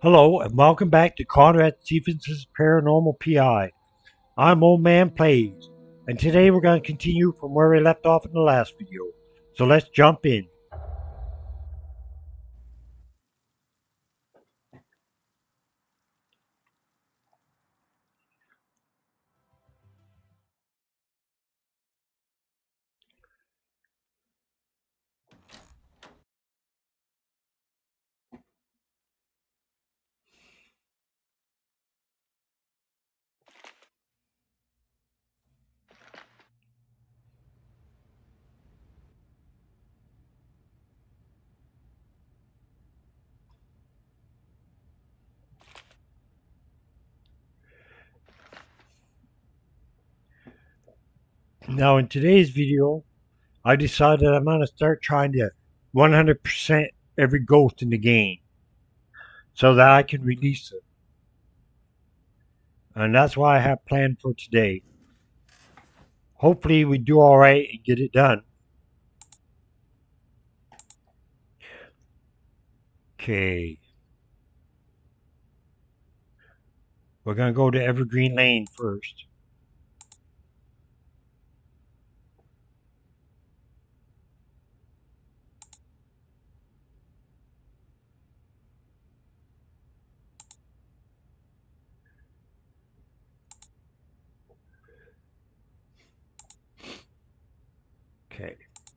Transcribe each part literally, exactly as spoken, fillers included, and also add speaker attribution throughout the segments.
Speaker 1: Hello and welcome back to Conrad Stevesons Paranormal P I. I'm Old Man Plays, and today we're going to continue from where we left off in the last video. So let's jump in. Now in today's video, I decided I'm going to start trying to one hundred percent every ghost in the game so that I can release it. And that's what I have planned for today. Hopefully we do alright and get it done. Okay. We're going to go to Evergreen Lane first. Okay.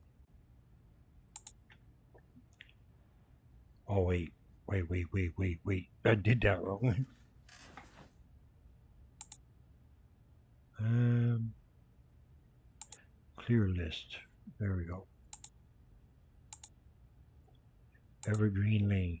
Speaker 1: Oh wait, wait, wait, wait, wait, wait. I did that wrong. um, clear list. There we go. Evergreen Lane.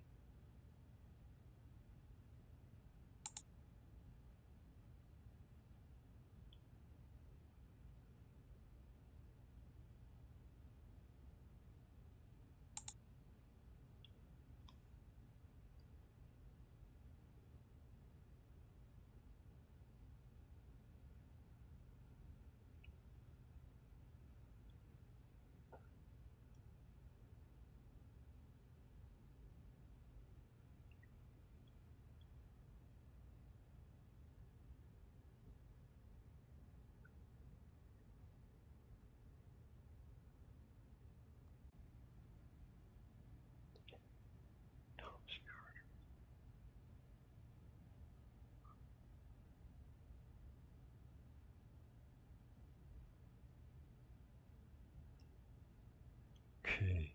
Speaker 1: Okay.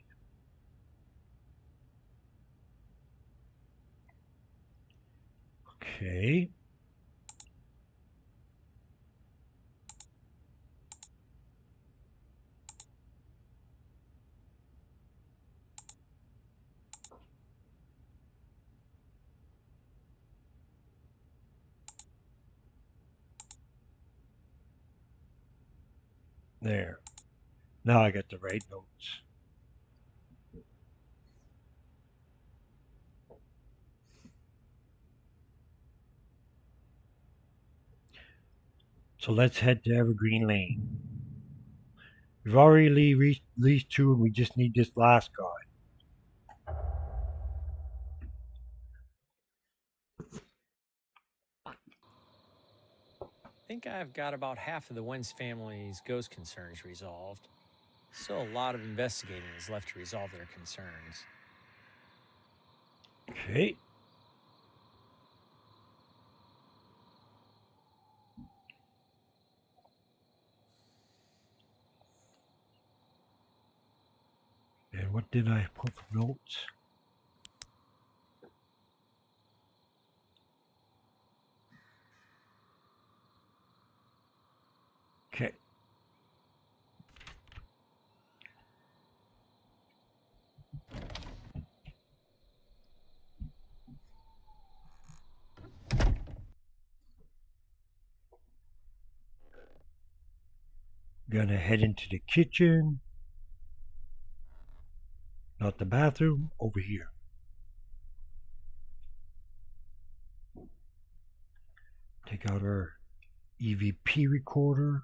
Speaker 1: Okay. There. Now I got the right notes. So let's head to Evergreen Lane. We've already reached these two and we just need this last guy.
Speaker 2: I think I've got about half of the Wentz family's ghost concerns resolved. Still a lot of investigating is left to resolve their concerns.
Speaker 1: Okay. And what did I put for notes? Okay. Gonna head into the kitchen. Not the bathroom, over here. Take out our E V P recorder.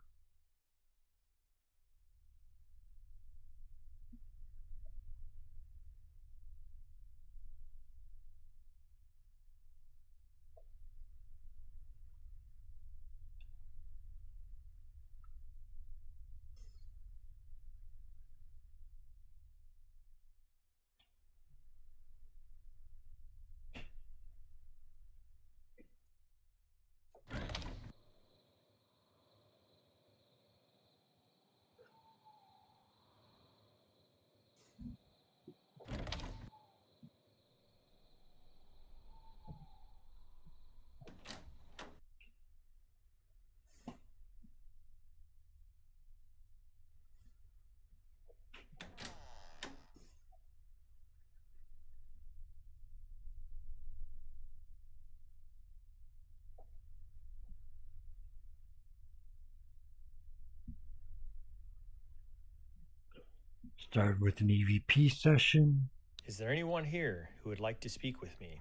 Speaker 1: Start with an E V P session.
Speaker 2: Is there anyone here who would like to speak with me?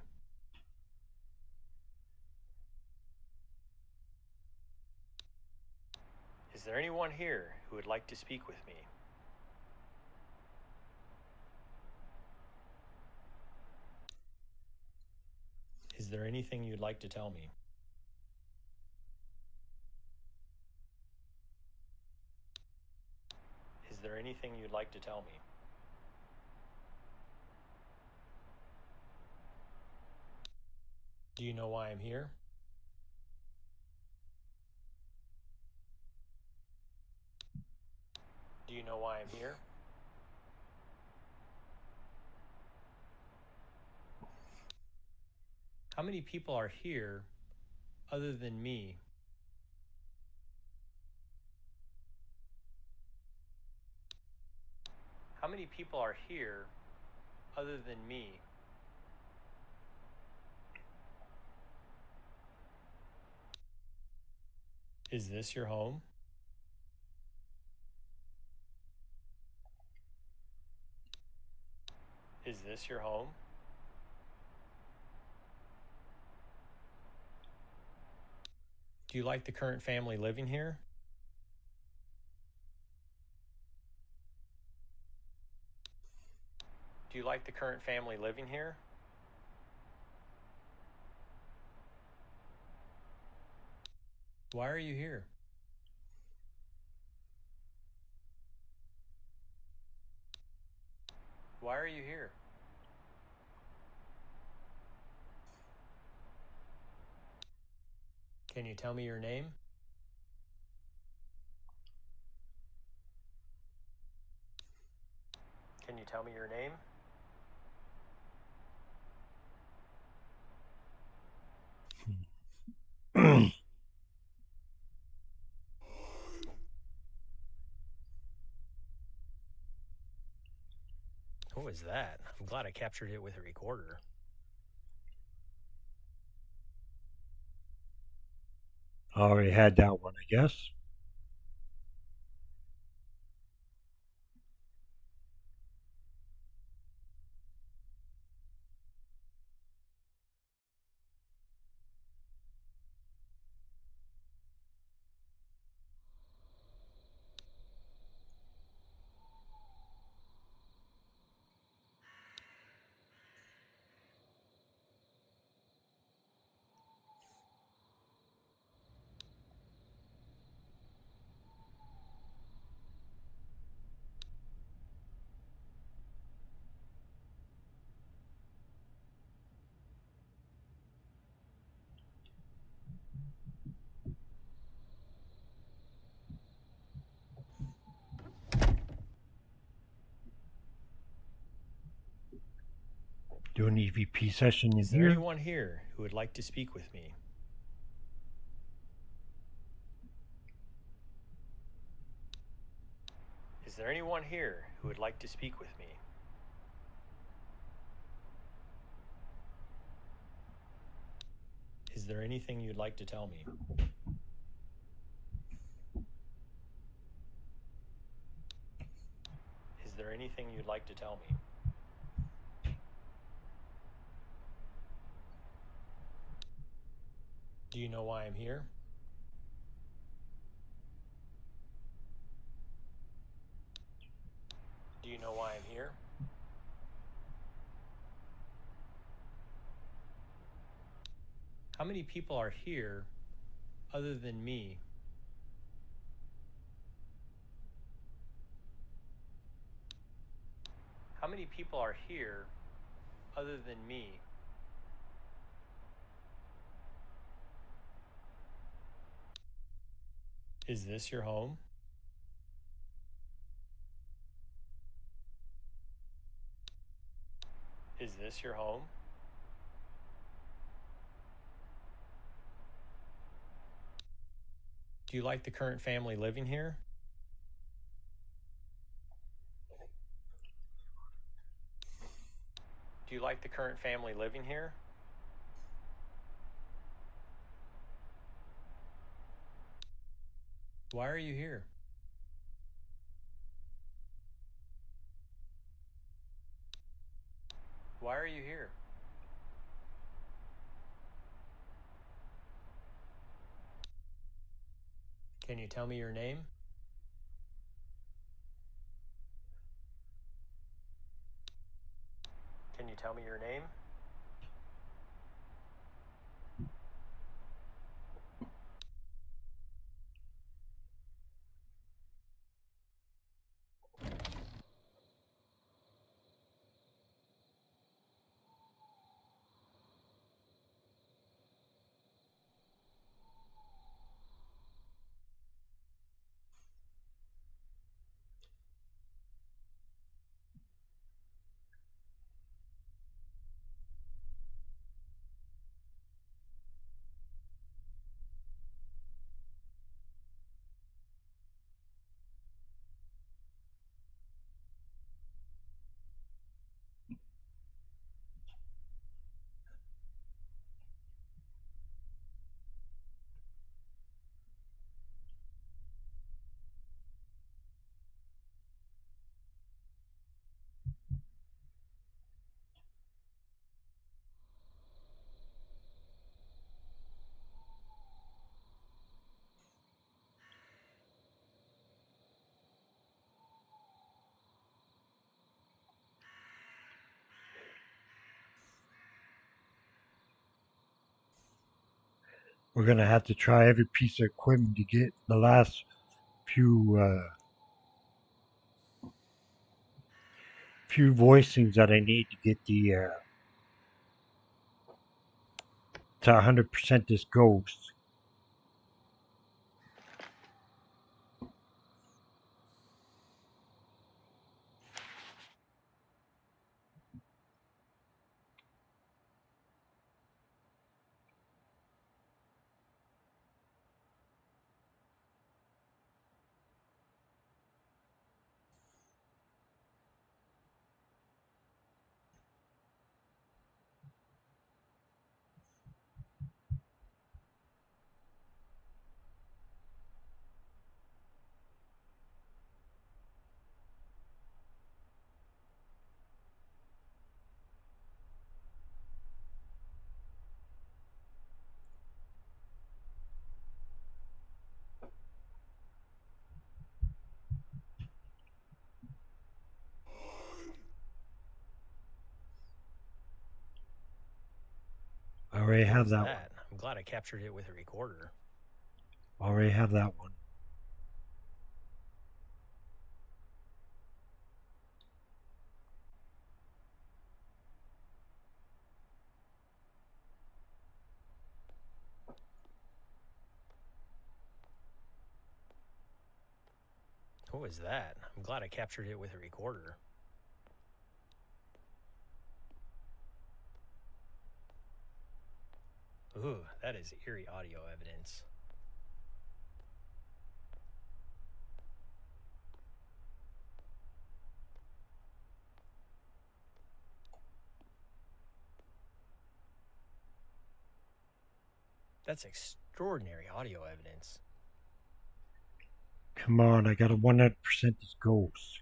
Speaker 2: Is there anyone here who would like to speak with me? Is there anything you'd like to tell me? Is there anything you'd like to tell me? Do you know why I'm here? Do you know why I'm here? How many people are here other than me? How many people are here other than me? Is this your home? Is this your home? Do you like the current family living here? Do you like the current family living here? Why are you here? Why are you here? Can you tell me your name? Can you tell me your name? What was that? I'm glad I captured it with a recorder.
Speaker 1: Already had that one, I guess. Do an E V P session in
Speaker 2: Is there
Speaker 1: here.
Speaker 2: anyone here who would like to speak with me? Is there anyone here who would like to speak with me? Is there anything you'd like to tell me? Is there anything you'd like to tell me? Do you know why I'm here? Do you know why I'm here? How many people are here other than me? How many people are here other than me? Is this your home? Is this your home? Do you like the current family living here? Do you like the current family living here? Why are you here? Why are you here? Can you tell me your name? Can you tell me your name?
Speaker 1: We're going to have to try every piece of equipment to get the last few uh, few voicings that I need to get the uh, to one hundred percent this ghost. I already
Speaker 2: What
Speaker 1: have
Speaker 2: was
Speaker 1: that one.
Speaker 2: that? I'm glad I captured it with a recorder.
Speaker 1: I already have that one.
Speaker 2: What was that? I'm glad I captured it with a recorder. Ooh, that is eerie audio evidence. That's extraordinary audio evidence.
Speaker 1: Come on, I got a one hundred percent this ghost.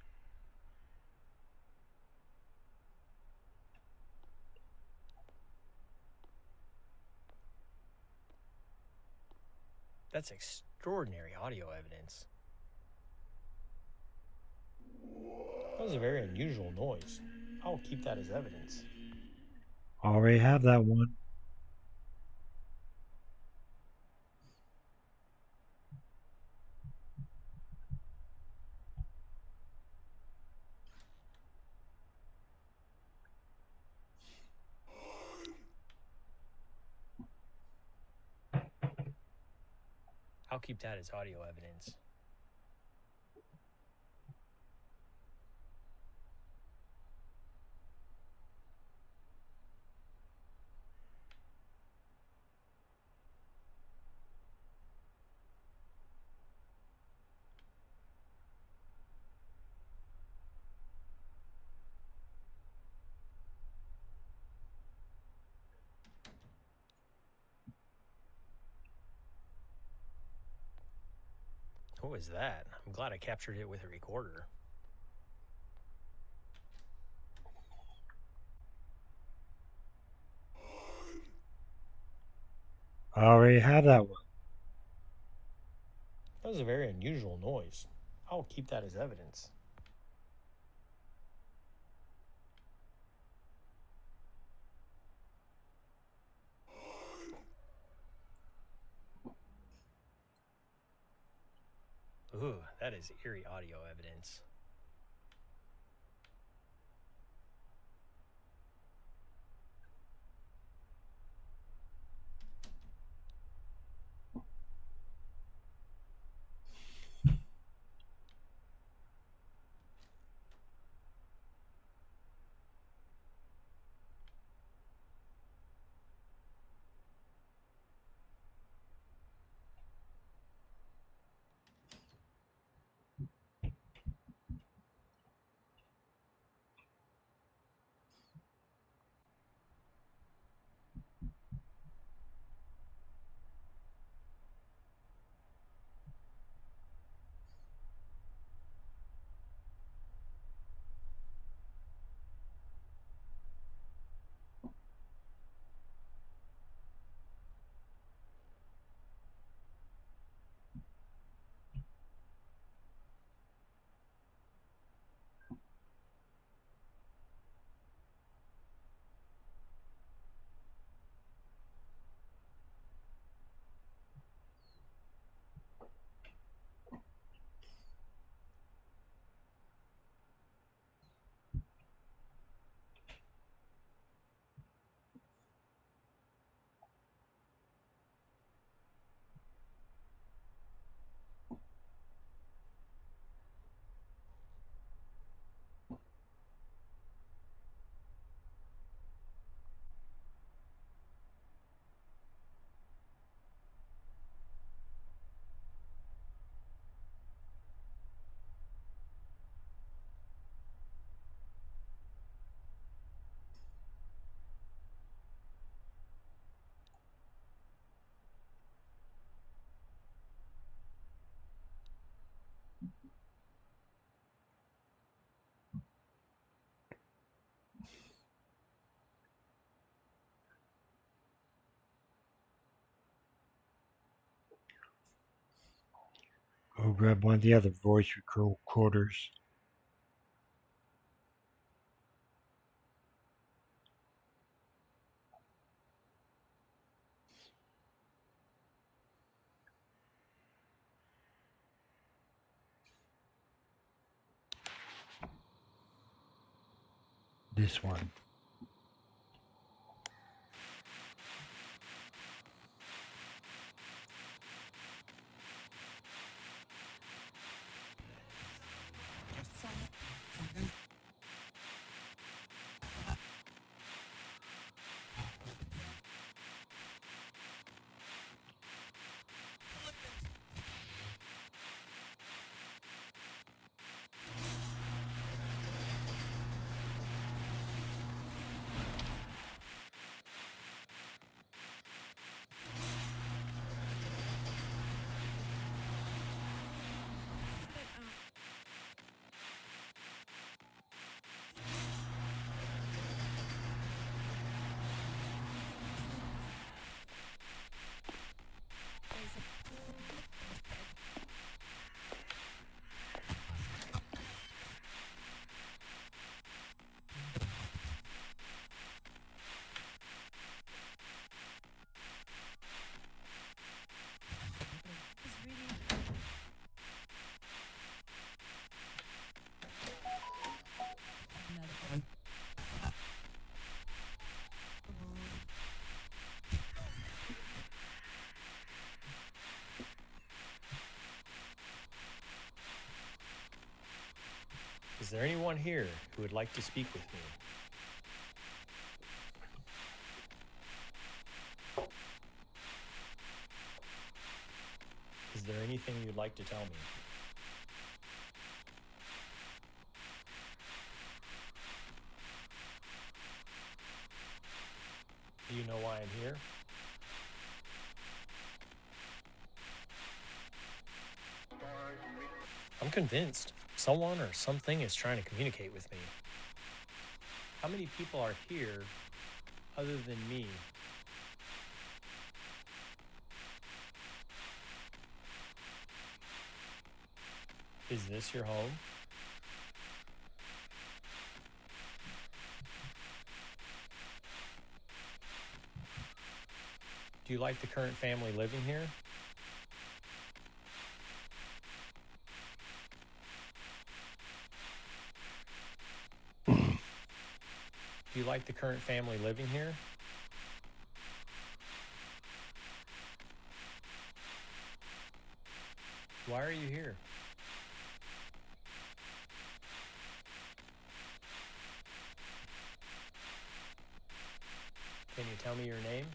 Speaker 2: That's extraordinary audio evidence. That was a very unusual noise. I'll keep that as evidence.
Speaker 1: I already have that one.
Speaker 2: I'll keep that as audio evidence. What was that? I'm glad I captured it with a recorder.
Speaker 1: I already have that one.
Speaker 2: That was a very unusual noise. I'll keep that as evidence. Ooh, that is eerie audio evidence.
Speaker 1: Go grab one of the other voice recorders. This one.
Speaker 2: Is there anyone here who would like to speak with me? Is there anything you'd like to tell me? Do you know why I'm here? I'm convinced someone or something is trying to communicate with me. How many people are here other than me? Is this your home? Do you like the current family living here? Do you like the current family living here? Why are you here? Can you tell me your name?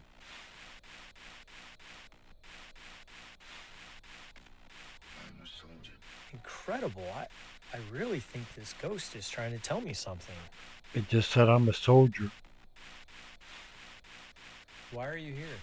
Speaker 3: I'm a soldier.
Speaker 2: Incredible. I, I really think this ghost is trying to tell me something.
Speaker 1: It just said I'm a soldier.
Speaker 2: Why are you here?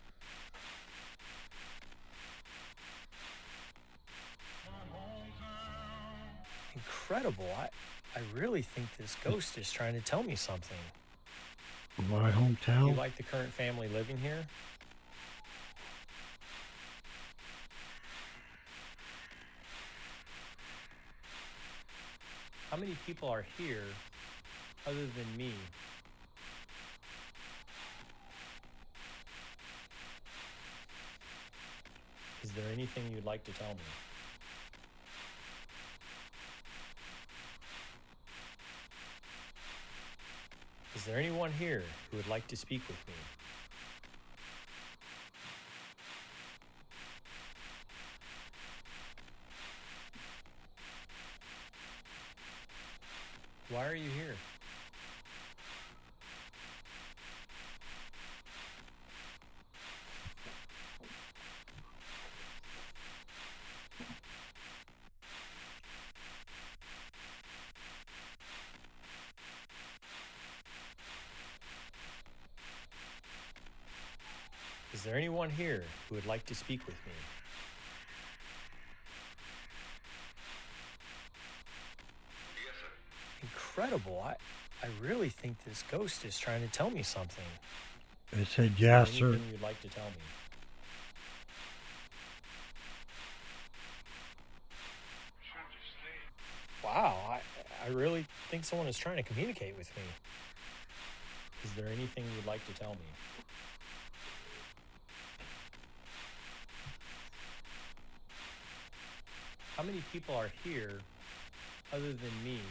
Speaker 2: Incredible. I, I really think this ghost is trying to tell me something.
Speaker 1: My
Speaker 2: Do you
Speaker 1: hometown.
Speaker 2: like the current family living here? How many people are here other than me? Is there anything you'd like to tell me? Is there anyone here who would like to speak with me? Why are you here? Is there anyone here who would like to speak with me?
Speaker 3: Yes, sir.
Speaker 2: Incredible. I, I really think this ghost is trying to tell me something.
Speaker 1: It said
Speaker 2: Is
Speaker 1: yes,
Speaker 2: there
Speaker 1: sir.
Speaker 2: anything you'd like to tell me? Wow, I, I really think someone is trying to communicate with me. Is there anything you'd like to tell me? How many people are here other than me?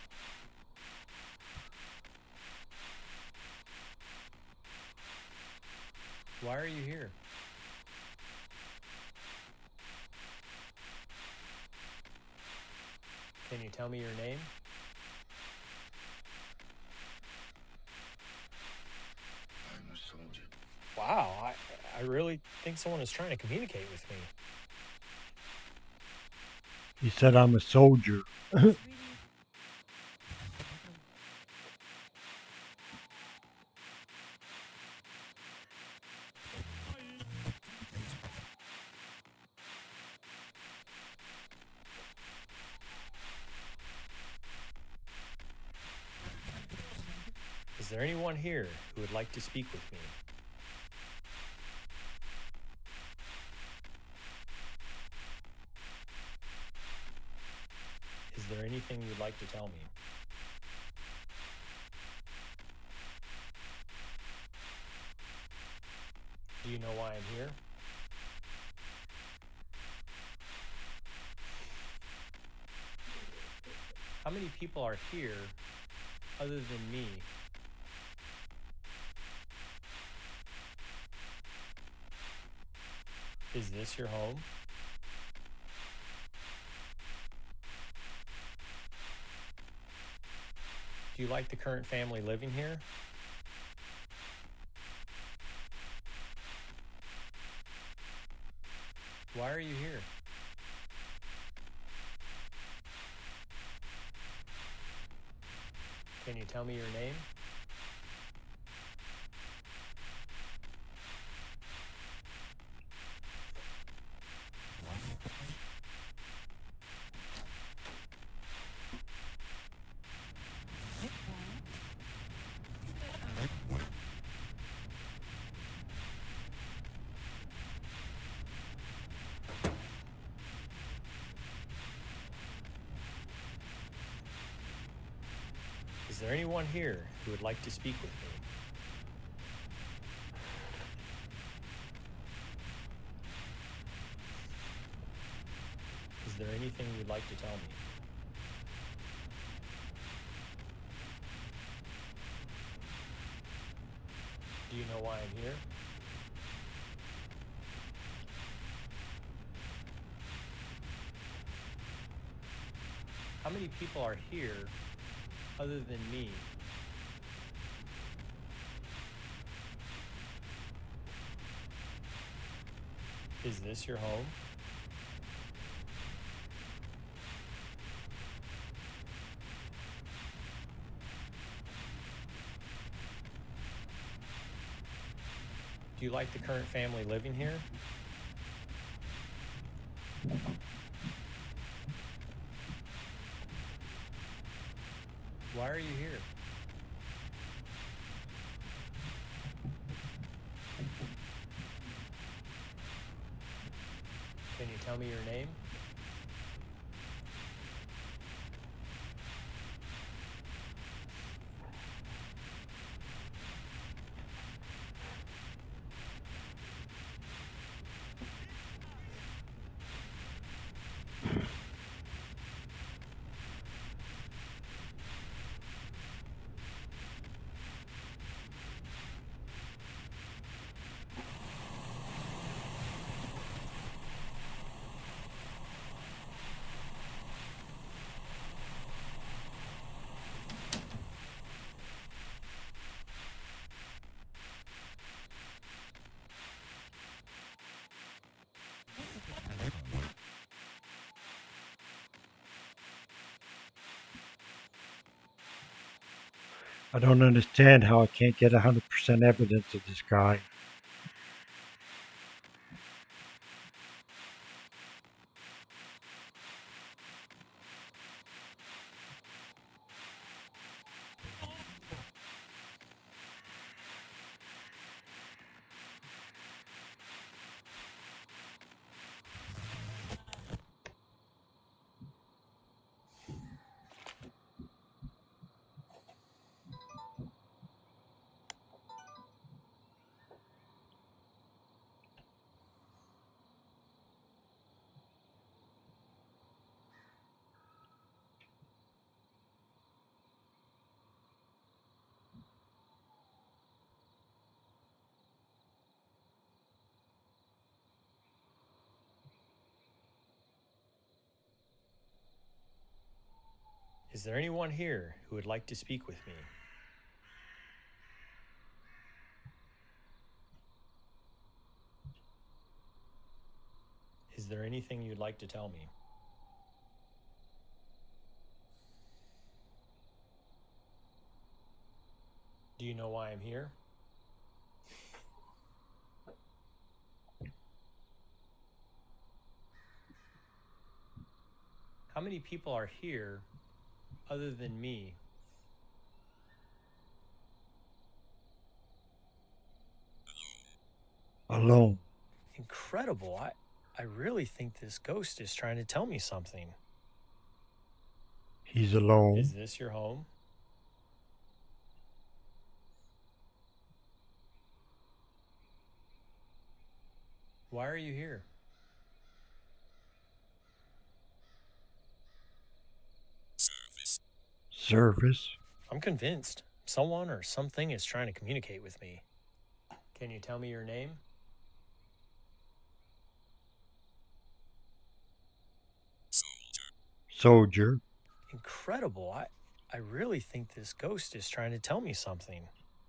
Speaker 2: Why are you here? Can you tell me your name?
Speaker 3: I'm a soldier.
Speaker 2: Wow, I, I really think someone is trying to communicate with me.
Speaker 1: He said I'm a soldier.
Speaker 2: Is there anyone here who would like to speak with me? Is there anything you'd like to tell me? Do you know why I'm here? How many people are here other than me? Is this your home? Do you like the current family living here? Why are you here? Can you tell me your name? there anyone here who would like to speak with me? Is there anything you'd like to tell me? Do you know why I'm here? How many people are here other than me? Is this your home? Do you like the current family living here? Why are you here? Can you tell me your name?
Speaker 1: I don't understand how I can't get one hundred percent evidence of this guy.
Speaker 2: Is there anyone here who would like to speak with me? Is there anything you'd like to tell me? Do you know why I'm here? How many people are here other than me?
Speaker 1: Alone.
Speaker 2: Incredible. I, I really think this ghost is trying to tell me something.
Speaker 1: He's alone.
Speaker 2: Is this your home? Why are you here?
Speaker 1: Service.
Speaker 2: I'm convinced someone or something is trying to communicate with me. Can you tell me your name?
Speaker 1: Soldier.
Speaker 2: Incredible. I, I really think this ghost is trying to tell me something.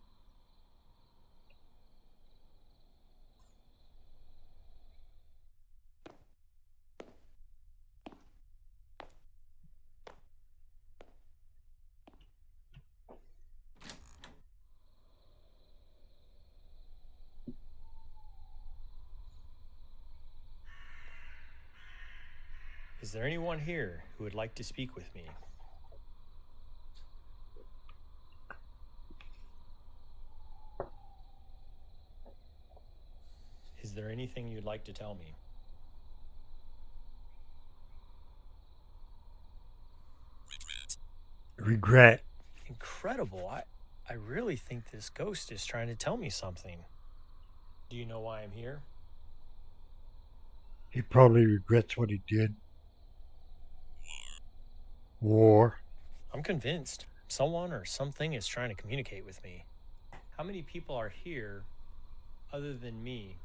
Speaker 2: Is there anyone here who would like to speak with me? Is there anything you'd like to tell me?
Speaker 1: Regret.
Speaker 2: Incredible. I, I really think this ghost is trying to tell me something. Do you know why I'm here?
Speaker 1: He probably regrets what he did. War.
Speaker 2: I'm convinced someone or something is trying to communicate with me. How many people are here other than me?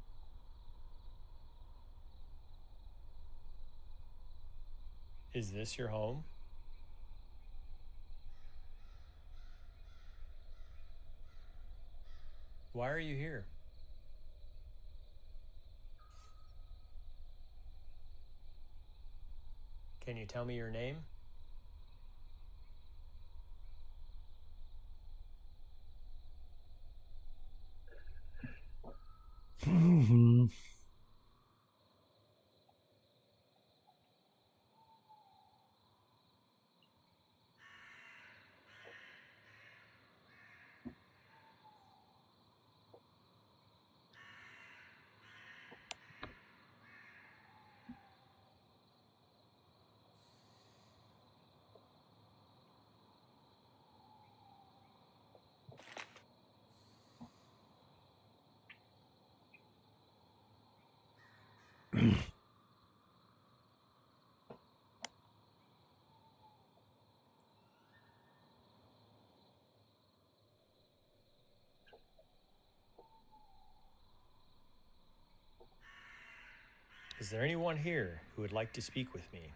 Speaker 2: Is this your home? Why are you here? Can you tell me your name?
Speaker 1: Hmm.
Speaker 2: Is there anyone here who would like to speak with me?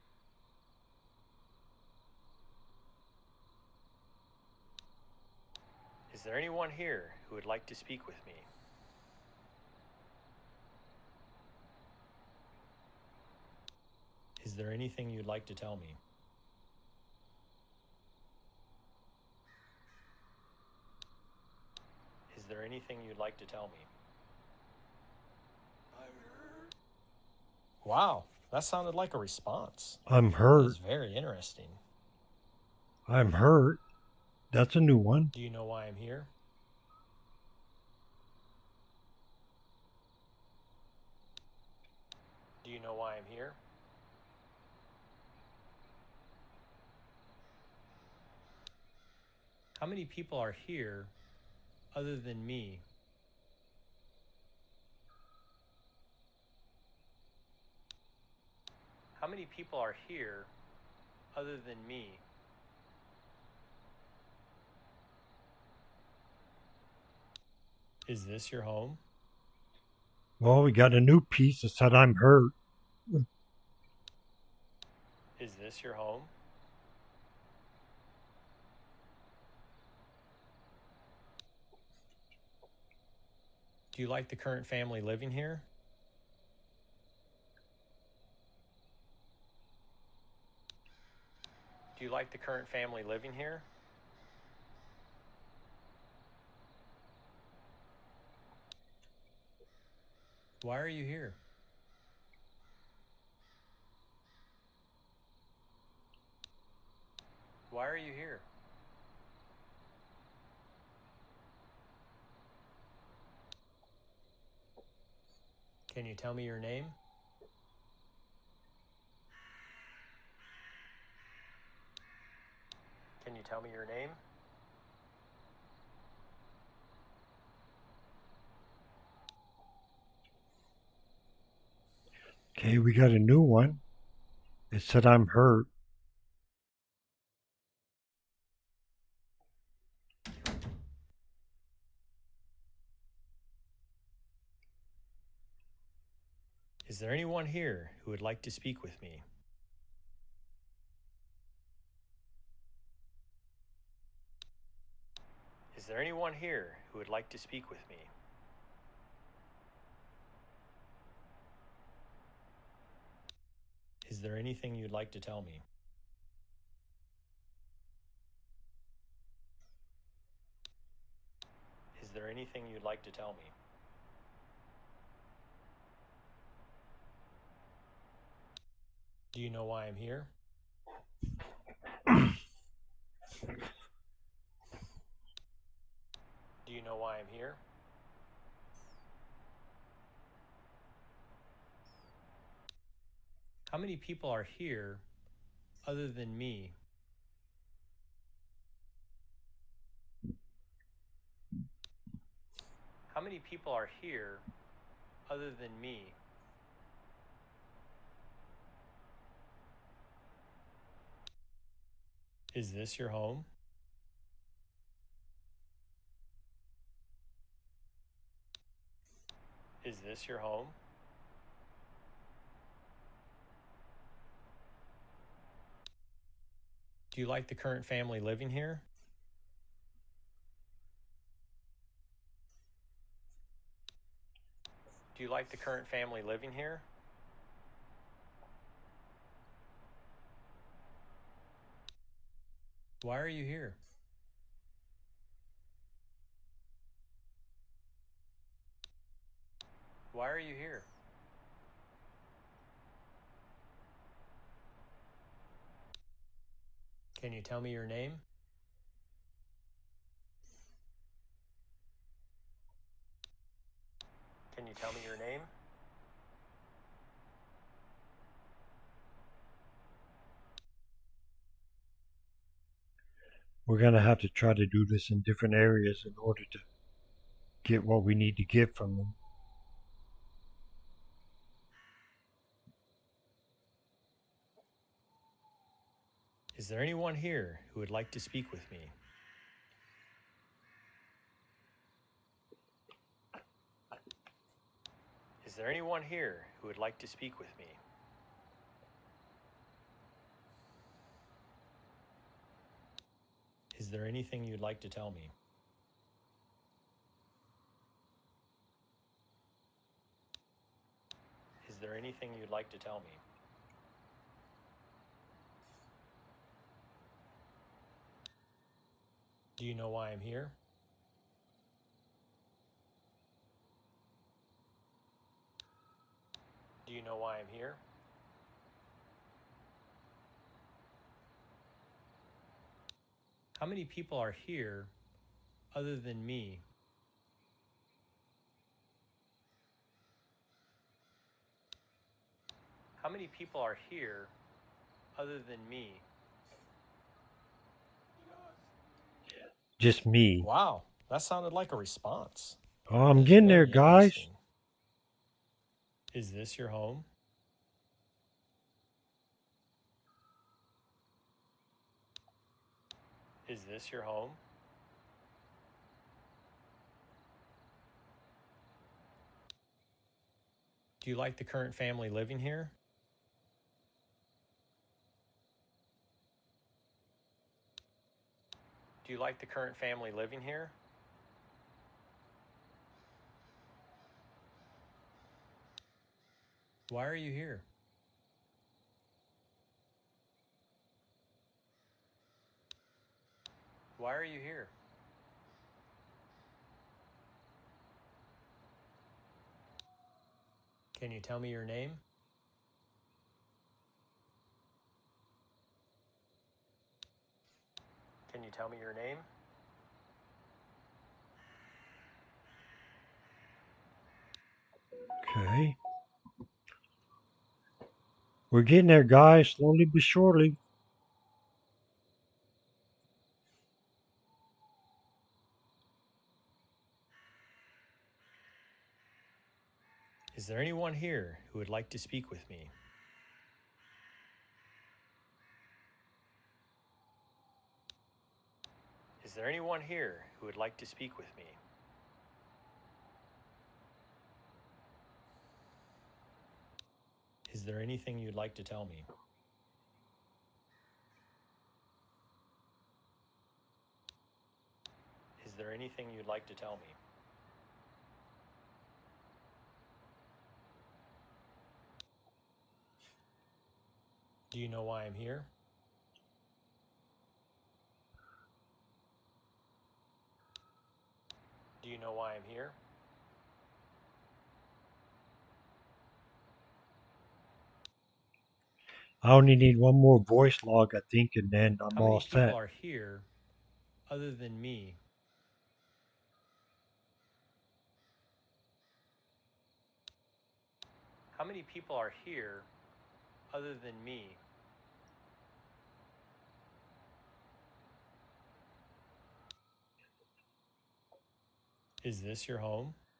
Speaker 2: Is there anyone here who would like to speak with me? Is there anything you'd like to tell me? Is there anything you'd like to tell me? Wow, that sounded like a response.
Speaker 1: I'm
Speaker 2: That
Speaker 1: hurt.
Speaker 2: was very interesting.
Speaker 1: I'm hurt. That's a new one.
Speaker 2: Do you know why I'm here? Do you know why I'm here? How many people are here other than me? How many people are here other than me? Is this your home?
Speaker 1: Well, we got a new piece that said I'm hurt.
Speaker 2: Is this your home? Do you like the current family living here? Do you like the current family living here? Why are you here? Why are you here? Can you tell me your name? Can you tell me your name?
Speaker 1: Okay, we got a new one. It said I'm hurt.
Speaker 2: Is there anyone here who would like to speak with me? Is there anyone here who would like to speak with me? Is there anything you'd like to tell me? Is there anything you'd like to tell me? Do you know why I'm here? Do you know why I'm here? How many people are here other than me? How many people are here other than me? Is this your home? Is this your home? Do you like the current family living here? Do you like the current family living here? Why are you here? Why are you here? Can you tell me your name? Can you tell me your name?
Speaker 1: We're going to have to try to do this in different areas in order to get what we need to get from them.
Speaker 2: Is there anyone here who would like to speak with me? Is there anyone here who would like to speak with me? Is there anything you'd like to tell me? Is there anything you'd like to tell me? Do you know why I'm here? Do you know why I'm here? How many people are here other than me? How many people are here other than me?
Speaker 1: Just me.
Speaker 2: Wow, that sounded like a response.
Speaker 1: Oh, I'm
Speaker 2: That is
Speaker 1: getting there,
Speaker 2: very
Speaker 1: guys.
Speaker 2: interesting. Is this your home? Is this your home? Do you like the current family living here? Do you like the current family living here? Why are you here? Why are you here? Can you tell me your name? Can you tell me your name?
Speaker 1: Okay. We're getting there, guys, slowly but surely.
Speaker 2: Is there anyone here who would like to speak with me? Is there anyone here who would like to speak with me? Is there anything you'd like to tell me? Is there anything you'd like to tell me? Do you know why I'm here? Do you know why I'm here?
Speaker 1: I only need one more voice log, I think, and then I'm
Speaker 2: How
Speaker 1: all
Speaker 2: many people
Speaker 1: set.
Speaker 2: are here other than me? How many people are here other than me? Is this your home?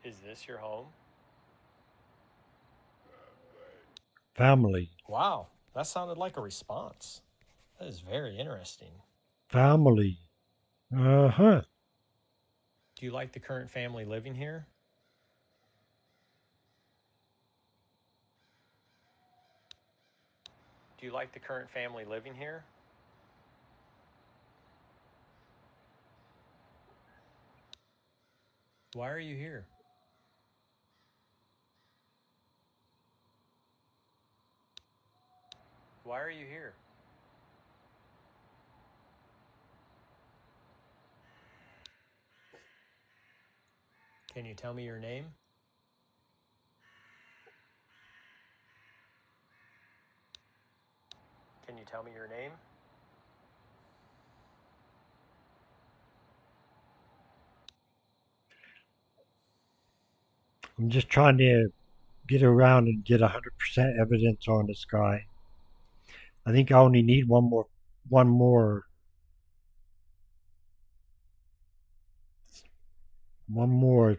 Speaker 2: Is this your home?
Speaker 1: Family.
Speaker 2: Wow, that sounded like a response. That is very interesting.
Speaker 1: Family. Uh huh.
Speaker 2: Do you like the current family living here? Do you like the current family living here? Why are you here? Why are you here? Can you tell me your name? Can you tell me your name?
Speaker 1: I'm just trying to get around and get one hundred percent evidence on this guy. I think I only need one more, one more, one more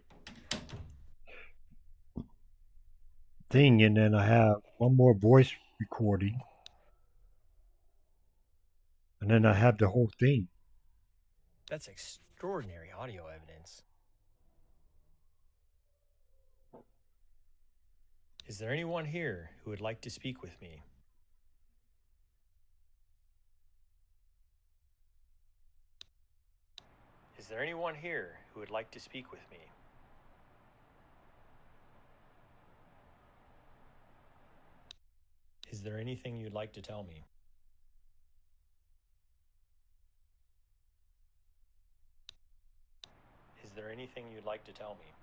Speaker 1: thing, and then I have one more voice recording, and then I have the whole thing.
Speaker 2: That's extraordinary audio evidence. Is there anyone here who would like to speak with me? Is there anyone here who would like to speak with me? Is there anything you'd like to tell me? Is there anything you'd like to tell me?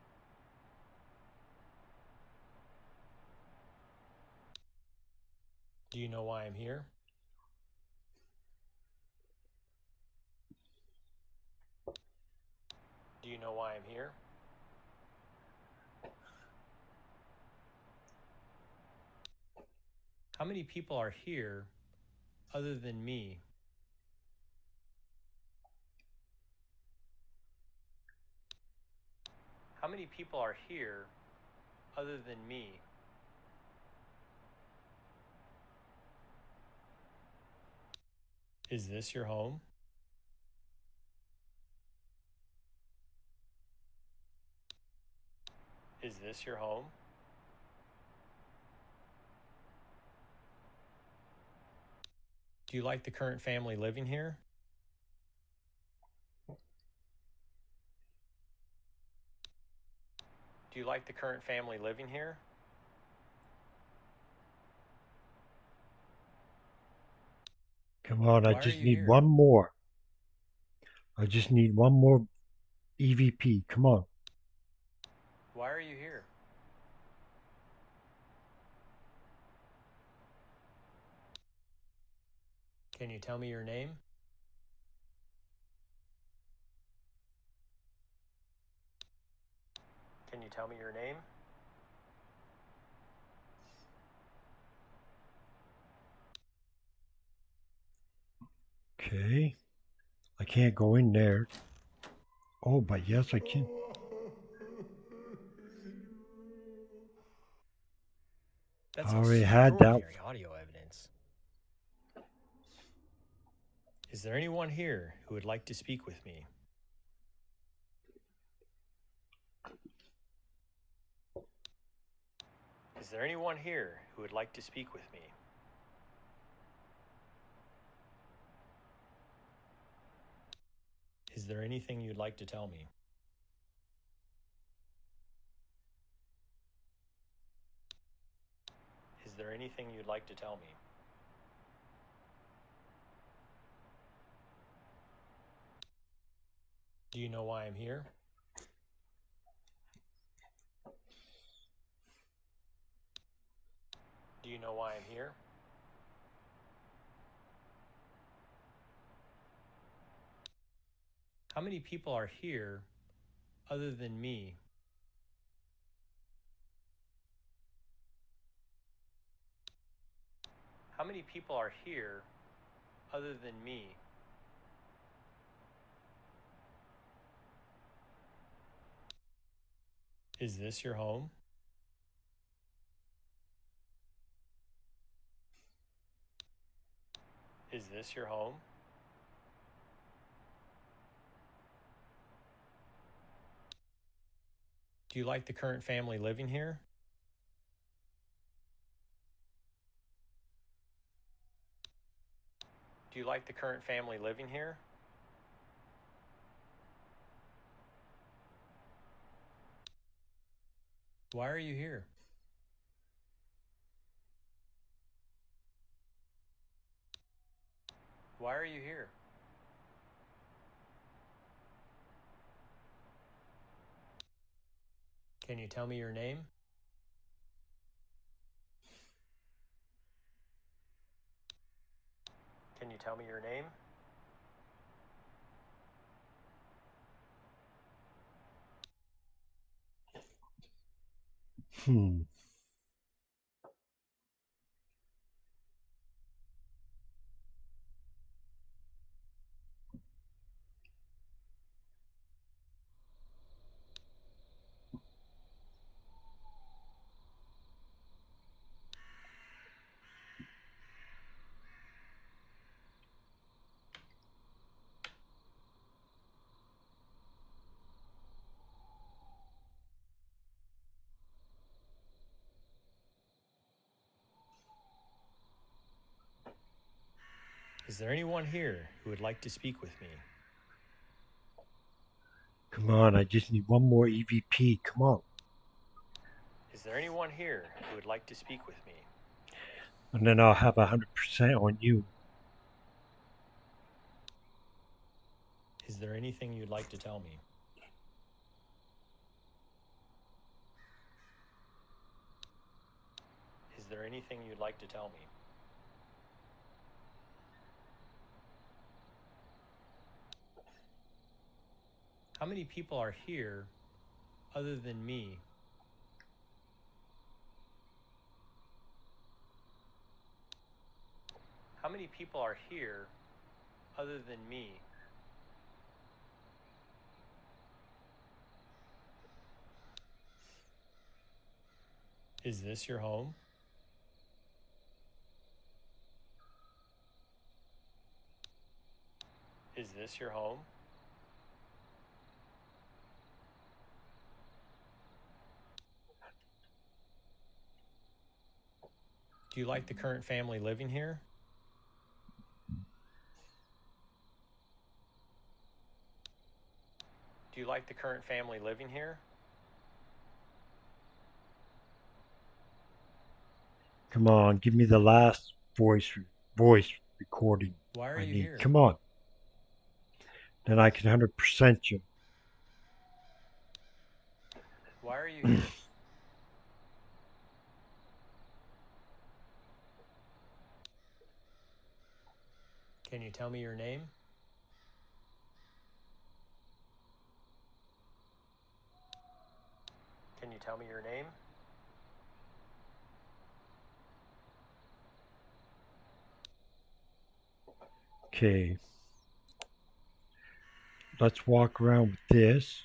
Speaker 2: Do you know why I'm here? Do you know why I'm here? How many people are here other than me? How many people are here other than me? Is this your home? Is this your home? Do you like the current family living here? Do you like the current family living here?
Speaker 1: Come on, I
Speaker 2: Why are
Speaker 1: just
Speaker 2: you
Speaker 1: need
Speaker 2: here?
Speaker 1: one more. I just need one more E V P. Come on.
Speaker 2: Why are you here? Can you tell me your name? Can you tell me your name?
Speaker 1: Okay. I can't go in there. Oh, but yes, I can.
Speaker 2: That's
Speaker 1: I already had that.
Speaker 2: extraordinary audio evidence. Is there anyone here who would like to speak with me? Is there anyone here who would like to speak with me? Is there anything you'd like to tell me? Is there anything you'd like to tell me? Do you know why I'm here? Do you know why I'm here? How many people are here other than me? How many people are here other than me? Is this your home? Is this your home? Do you like the current family living here? Do you like the current family living here? Why are you here? Why are you here? Can you tell me your name? Can you tell me your name?
Speaker 1: Hmm.
Speaker 2: Is there anyone here who would like to speak with me?
Speaker 1: Come on, I just need one more E V P. Come on.
Speaker 2: Is there anyone here who would like to speak with me?
Speaker 1: And then I'll have one hundred percent on you.
Speaker 2: Is there anything you'd like to tell me? Is there anything you'd like to tell me? How many people are here other than me? How many people are here other than me? Is this your home? Is this your home? Do you like the current family living here? Do you like the current family living here?
Speaker 1: Come on, give me the last voice voice recording
Speaker 2: Why are
Speaker 1: I
Speaker 2: you
Speaker 1: need.
Speaker 2: here?
Speaker 1: Come on. Then I can one hundred percent you.
Speaker 2: Why are you here? Can you tell me your name? Can you tell me your name?
Speaker 1: Okay. Let's walk around with this.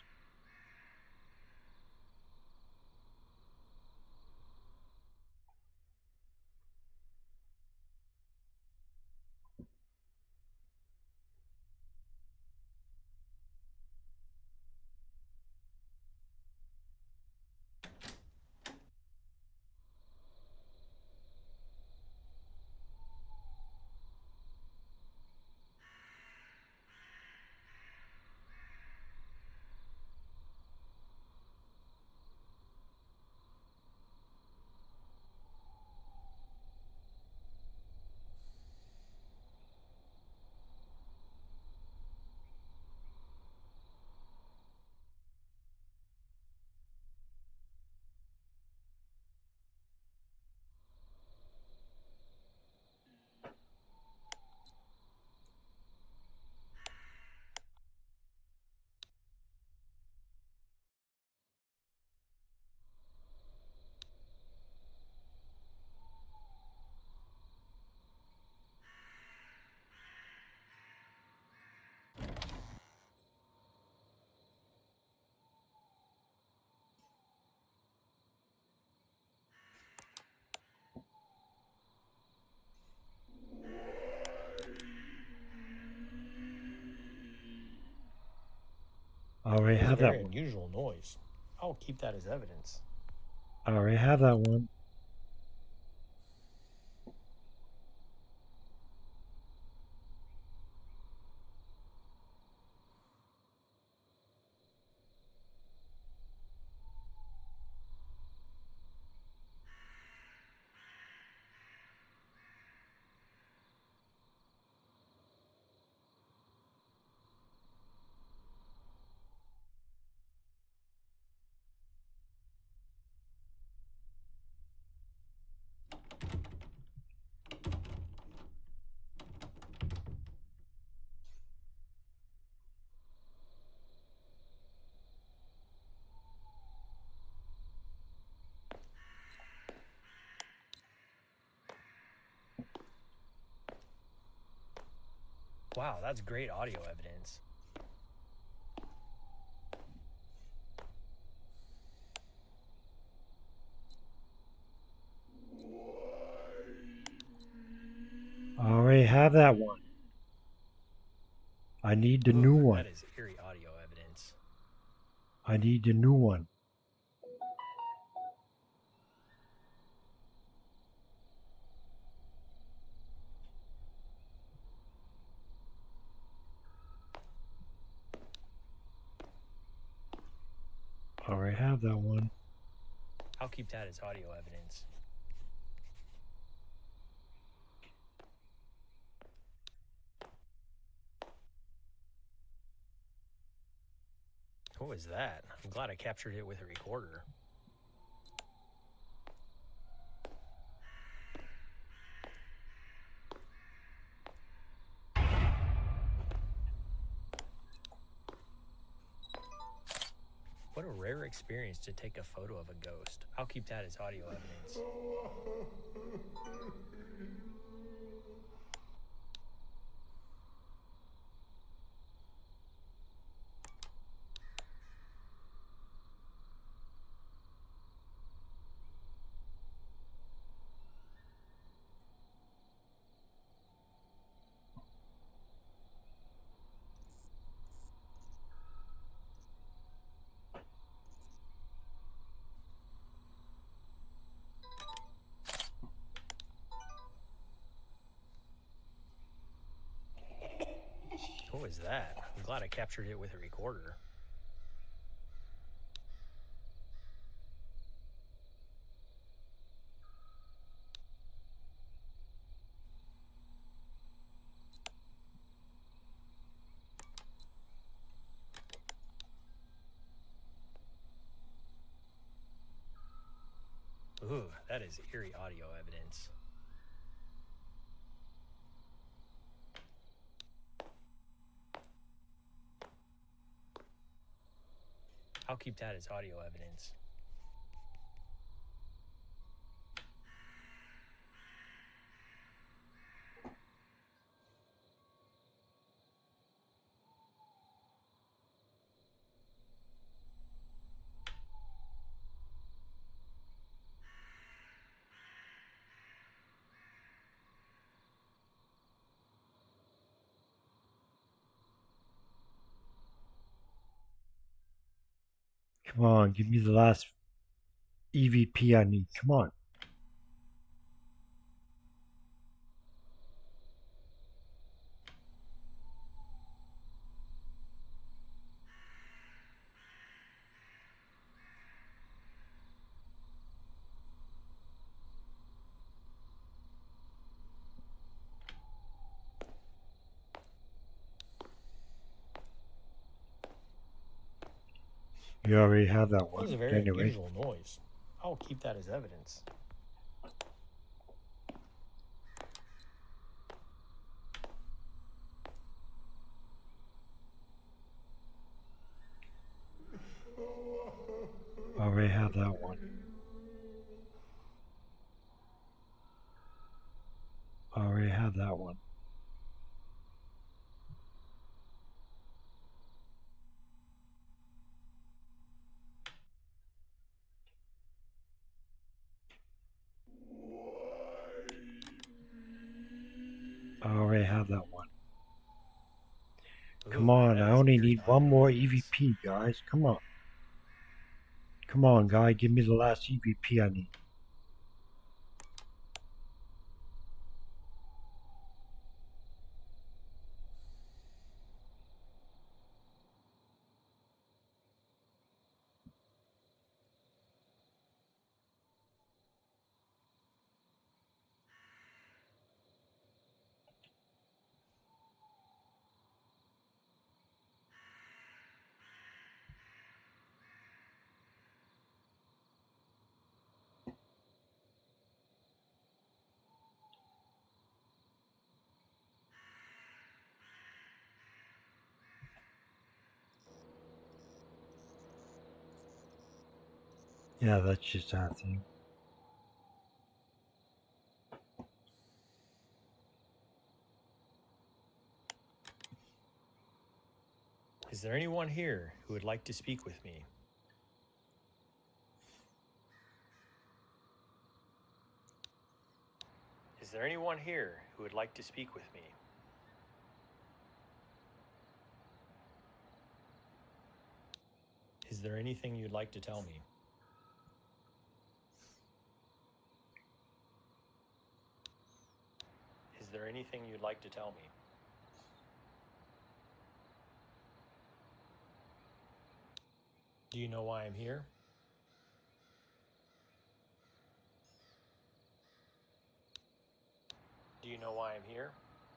Speaker 1: I already
Speaker 2: It was a
Speaker 1: have that
Speaker 2: very
Speaker 1: one.
Speaker 2: unusual noise. I'll keep that as evidence.
Speaker 1: I already have that one.
Speaker 2: Wow, that's great audio evidence.
Speaker 1: I already have that one. I need the
Speaker 2: Ooh,
Speaker 1: new one.
Speaker 2: that is eerie audio evidence.
Speaker 1: I need the new one. I already have that one.
Speaker 2: I'll keep that as audio evidence. What was that? I'm glad I captured it with a recorder. What a rare experience to take a photo of a ghost. I'll keep that as audio evidence. What was that? I'm glad I captured it with a recorder. Ooh, that is eerie audio evidence. I'll keep that as audio evidence.
Speaker 1: Come on, give me the last E V P I need. Come on. You already have that
Speaker 2: It
Speaker 1: one.
Speaker 2: was a very
Speaker 1: Anyway,
Speaker 2: unusual noise. I'll keep that as evidence.
Speaker 1: I already have that one. I already have that one. I already have that one. Come
Speaker 2: Ooh,
Speaker 1: on,
Speaker 2: that
Speaker 1: I
Speaker 2: is an
Speaker 1: only
Speaker 2: eerie
Speaker 1: need one
Speaker 2: thought.
Speaker 1: more E V P, guys. Come on. Come on, guy. Give me the last E V P I need. Yeah, that's just that thing.
Speaker 2: Is there anyone here who would like to speak with me? Is there anyone here who would like to speak with me? Is there anything you'd like to tell me? Is there anything you'd like to tell me? Do you know why I'm here? Do you know why I'm here?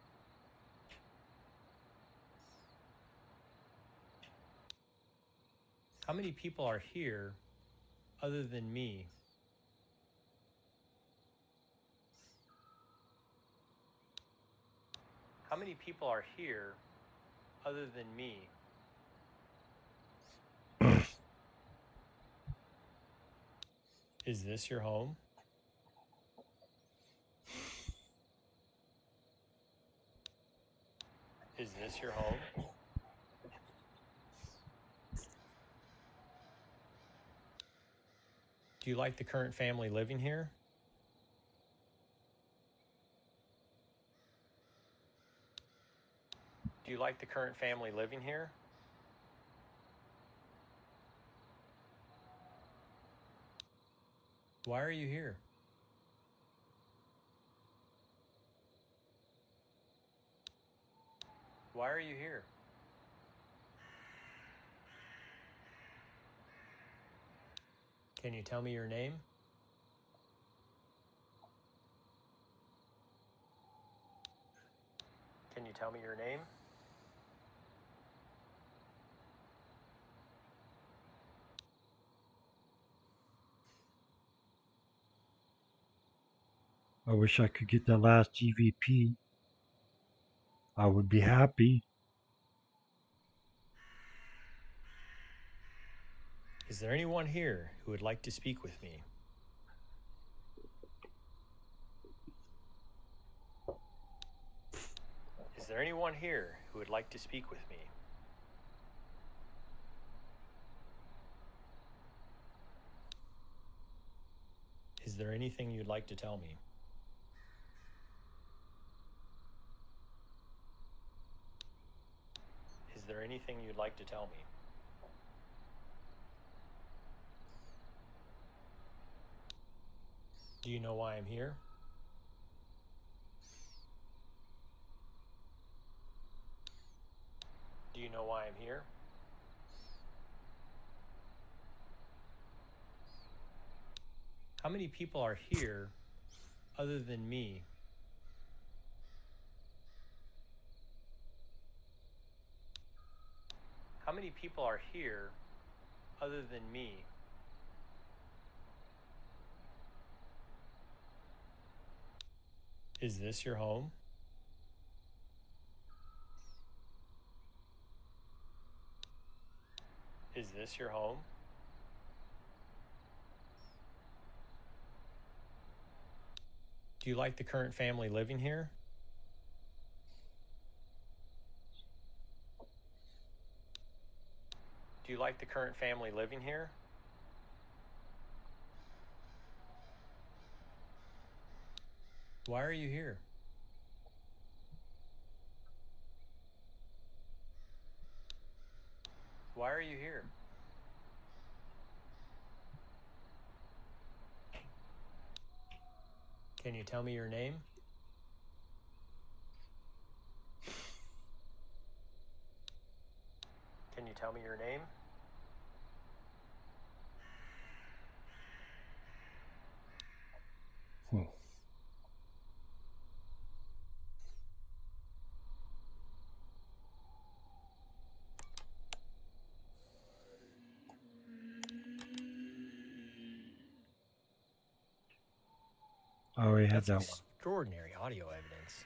Speaker 2: How many people are here other than me? How many people are here other than me? Is this your home? Is this your home? Do you like the current family living here? Do you like the current family living here? Why are you here? Why are you here? Can you tell me your name? Can you tell me your name?
Speaker 1: I wish I could get that last E V P. I would be happy.
Speaker 2: Is there anyone here who would like to speak with me? Is there anyone here who would like to speak with me? Is there anything you'd like to tell me? Is there anything you'd like to tell me? Do you know why I'm here? Do you know why I'm here? How many people are here other than me? How many people are here other than me? Is this your home? Is this your home? Do you like the current family living here? Do you like the current family living here? Why are you here? Why are you here? Can you tell me your name? Can you tell me your name?
Speaker 1: Hmm. I already had
Speaker 2: That's
Speaker 1: that one.
Speaker 2: extraordinary audio evidence.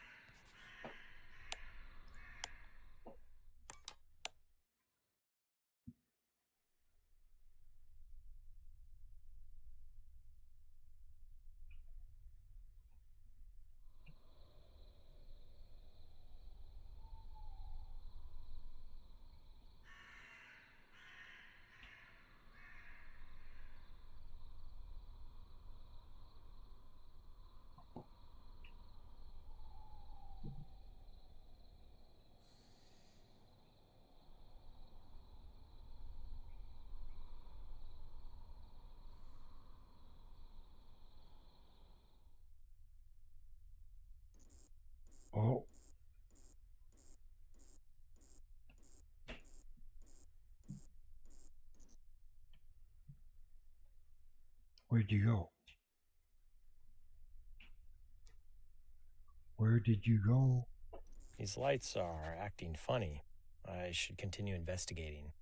Speaker 1: Oh. Where'd you go? Where did you go?
Speaker 2: These lights are acting funny. I should continue investigating.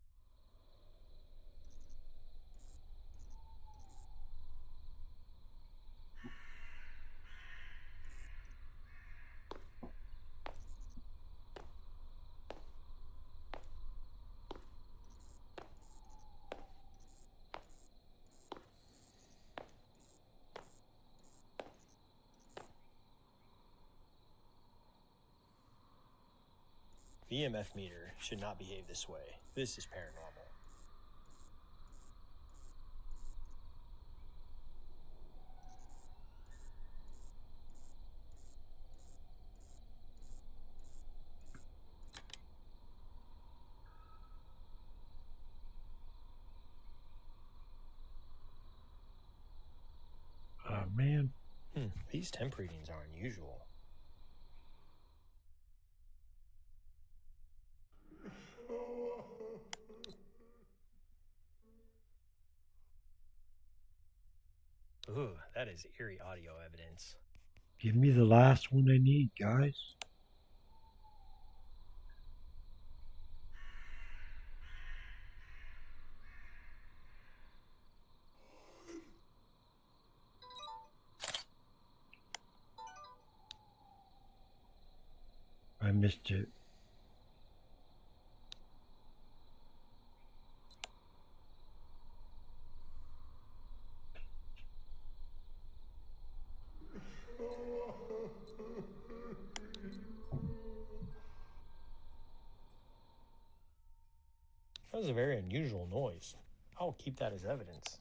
Speaker 2: The E M F meter should not behave this way. This is paranormal.
Speaker 1: Oh, man.
Speaker 2: Hmm, these temp readings are unusual. Ooh, that is eerie audio evidence.
Speaker 1: Give me the last one I need, guys. I missed it.
Speaker 2: That was a very unusual noise. I'll keep that as evidence.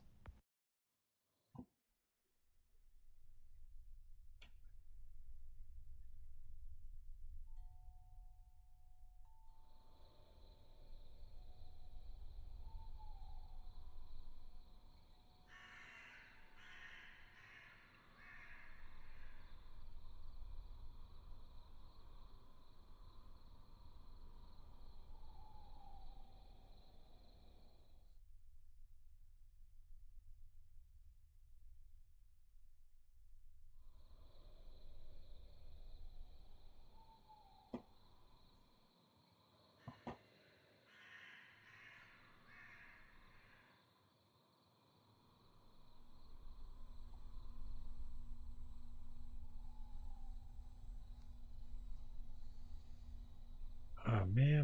Speaker 1: Oh, man.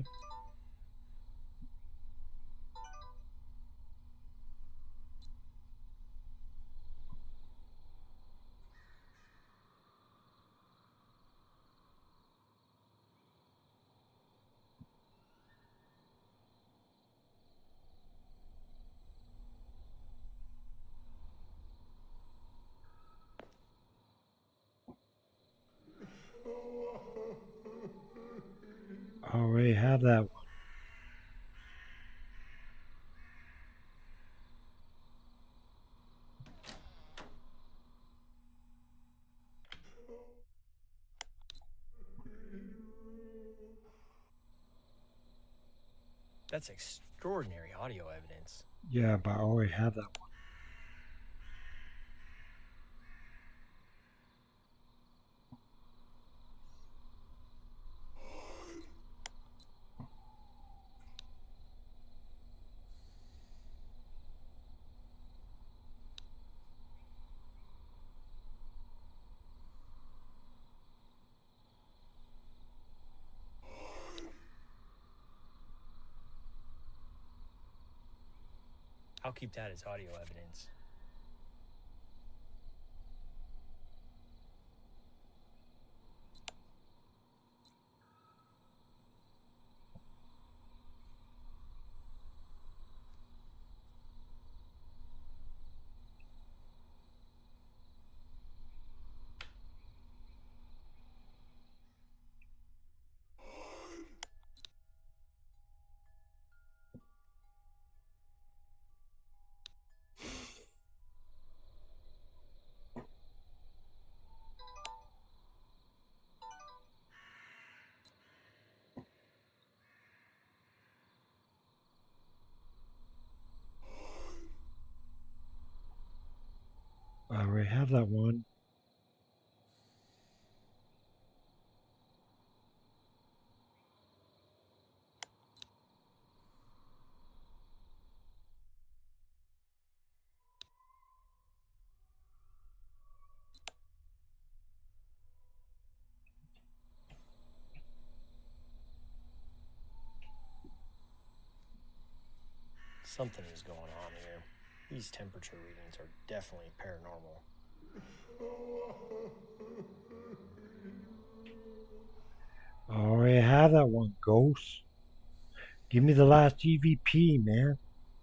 Speaker 1: I already have that one.
Speaker 2: That's extraordinary audio evidence.
Speaker 1: Yeah, but I already have that one.
Speaker 2: I'll keep that as audio evidence.
Speaker 1: I already have that one.
Speaker 2: Something is going on here. These temperature readings are definitely paranormal.
Speaker 1: I already have that one, Ghost. Give me the last E V P, man.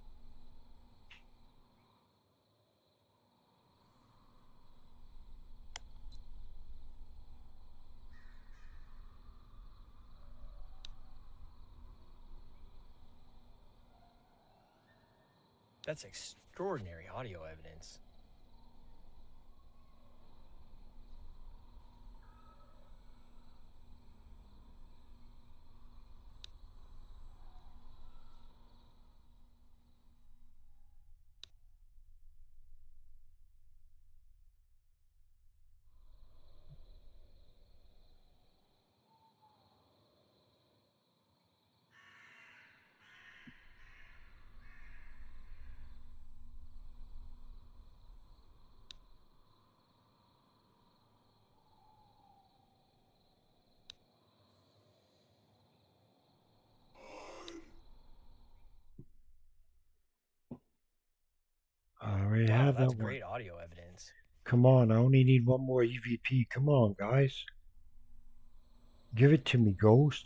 Speaker 2: That's extraordinary audio evidence.
Speaker 1: I already
Speaker 2: Wow,
Speaker 1: have that
Speaker 2: that's
Speaker 1: one.
Speaker 2: great audio evidence.
Speaker 1: Come on, I only need one more E V P. Come on, guys. Give it to me, Ghost.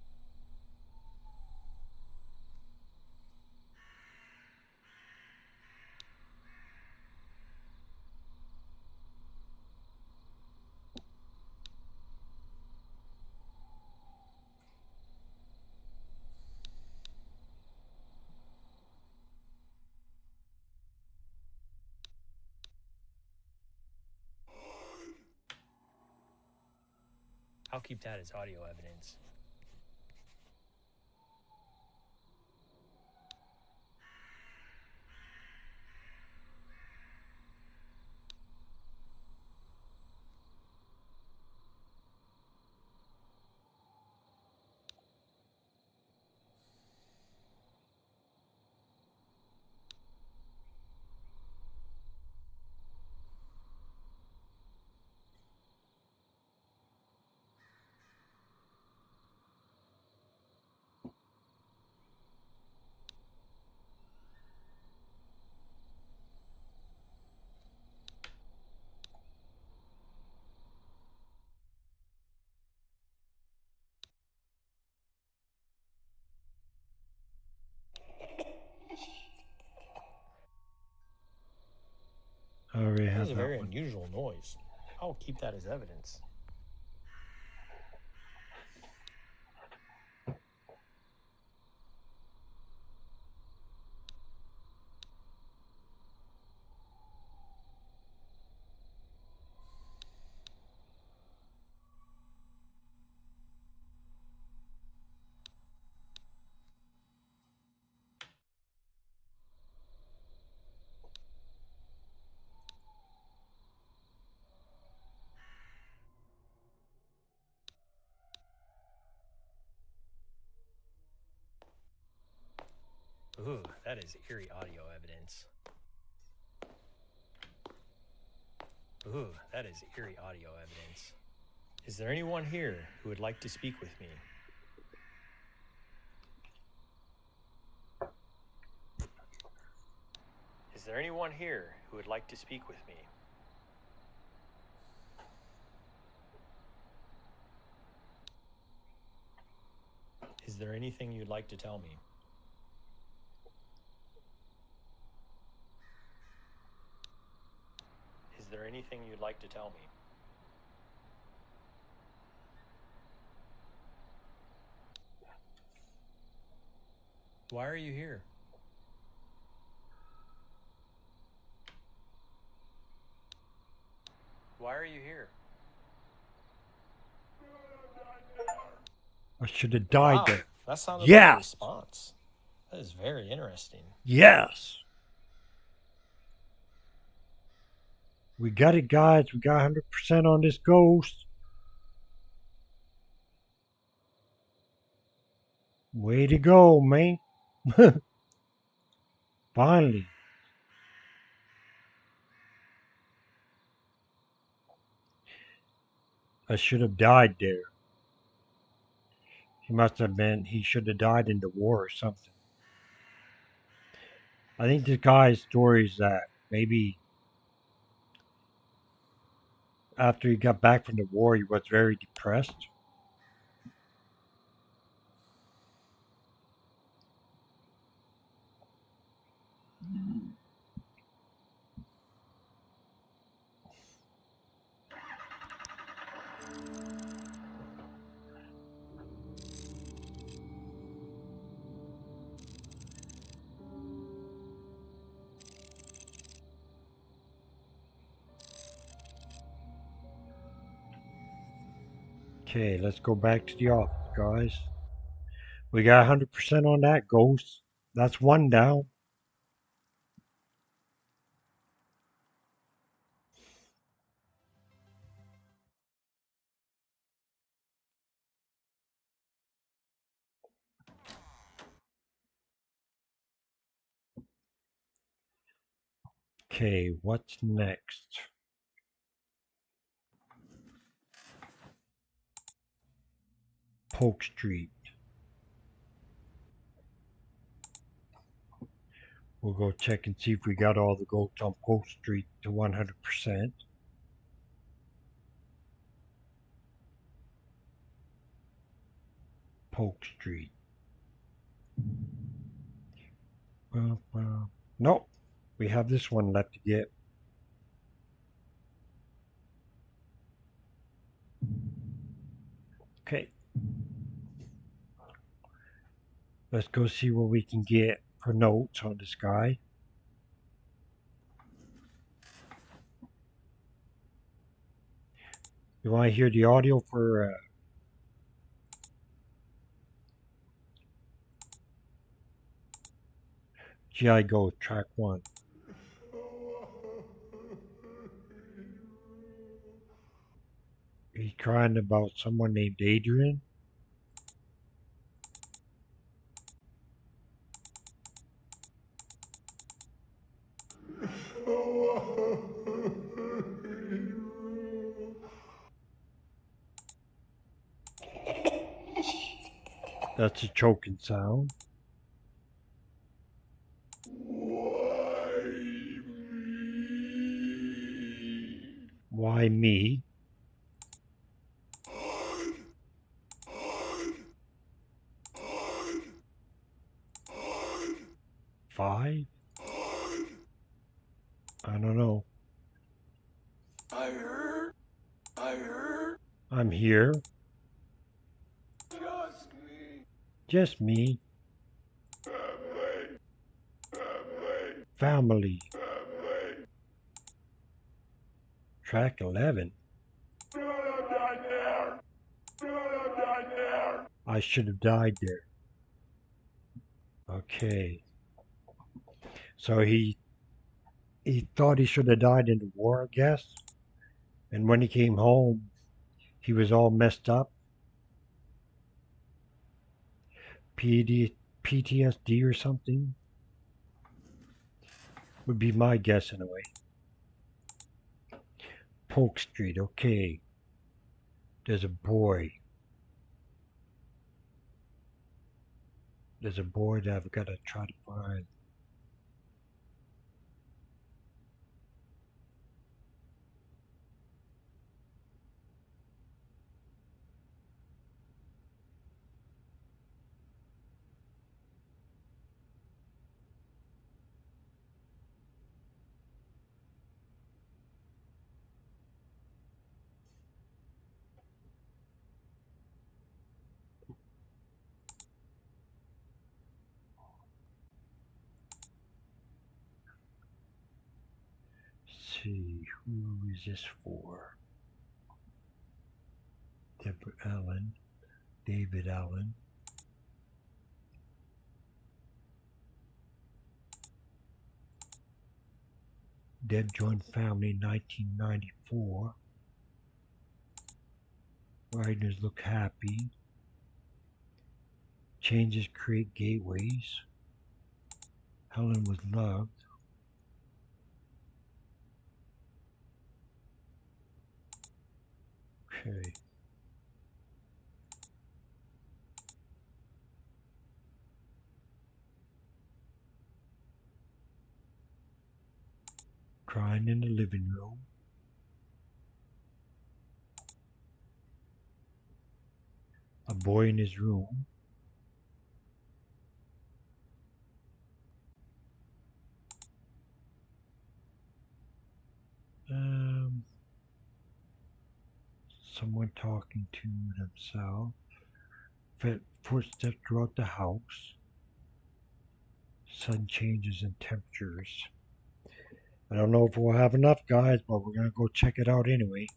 Speaker 2: I'll keep that as audio evidence.
Speaker 1: I already
Speaker 2: That
Speaker 1: have
Speaker 2: was a
Speaker 1: that
Speaker 2: very
Speaker 1: one.
Speaker 2: unusual noise. I'll keep that as evidence. Ooh, that is eerie audio evidence. Ooh, that is eerie audio evidence. Is there anyone here who would like to speak with me? Is there anyone here who would like to speak with me? Is there anything you'd like to tell me? Is there anything you'd like to tell me? Why are you here? Why are you here?
Speaker 1: I should have died
Speaker 2: Wow,
Speaker 1: there.
Speaker 2: that sounded
Speaker 1: Yes.
Speaker 2: like a response. That is very interesting.
Speaker 1: Yes. We got it, guys. We got one hundred percent on this ghost. Way to go, man. Finally. I should have died there. He must have been, he should have died in the war or something. I think the guy's story is that maybe after he got back from the war, he was very depressed. Okay, let's go back to the office, guys. We got one hundred percent on that ghost. That's one down. Okay, what's next? Polk Street. We'll go check and see if we got all the ghosts on Polk Street to one hundred percent. Polk Street. Well, well, nope. We have this one left to get. Okay. Let's go see what we can get for notes on this guy. You want to hear the audio for uh, G I Ghost track one? He's crying about someone named Adrian. That's a choking sound. Why me? Five? I don't know.
Speaker 3: I heard. I heard.
Speaker 1: I'm here.
Speaker 3: Just me.
Speaker 1: Just me.
Speaker 3: Family. Family.
Speaker 1: Family.
Speaker 3: Family.
Speaker 1: Track eleven.
Speaker 3: Should have died there. Should have died there.
Speaker 1: I should have died there. Okay. So he he thought he should have died in the war, I guess. And when he came home, he was all messed up. P T S D or something. Would be my guess anyway. Polk Street, okay. There's a boy. There's a boy that I've got to try to find. Let's see, who is this for? Deborah Allen, David Allen. Deb joined family nineteen ninety-four. Riders look happy. Changes create gateways. Helen was loved. Okay. Crying in the living room. A boy in his room. Um, someone talking to themselves. Footsteps throughout the house. Sudden changes in temperatures. I don't know if we'll have enough, guys, but we're going to go check it out anyway.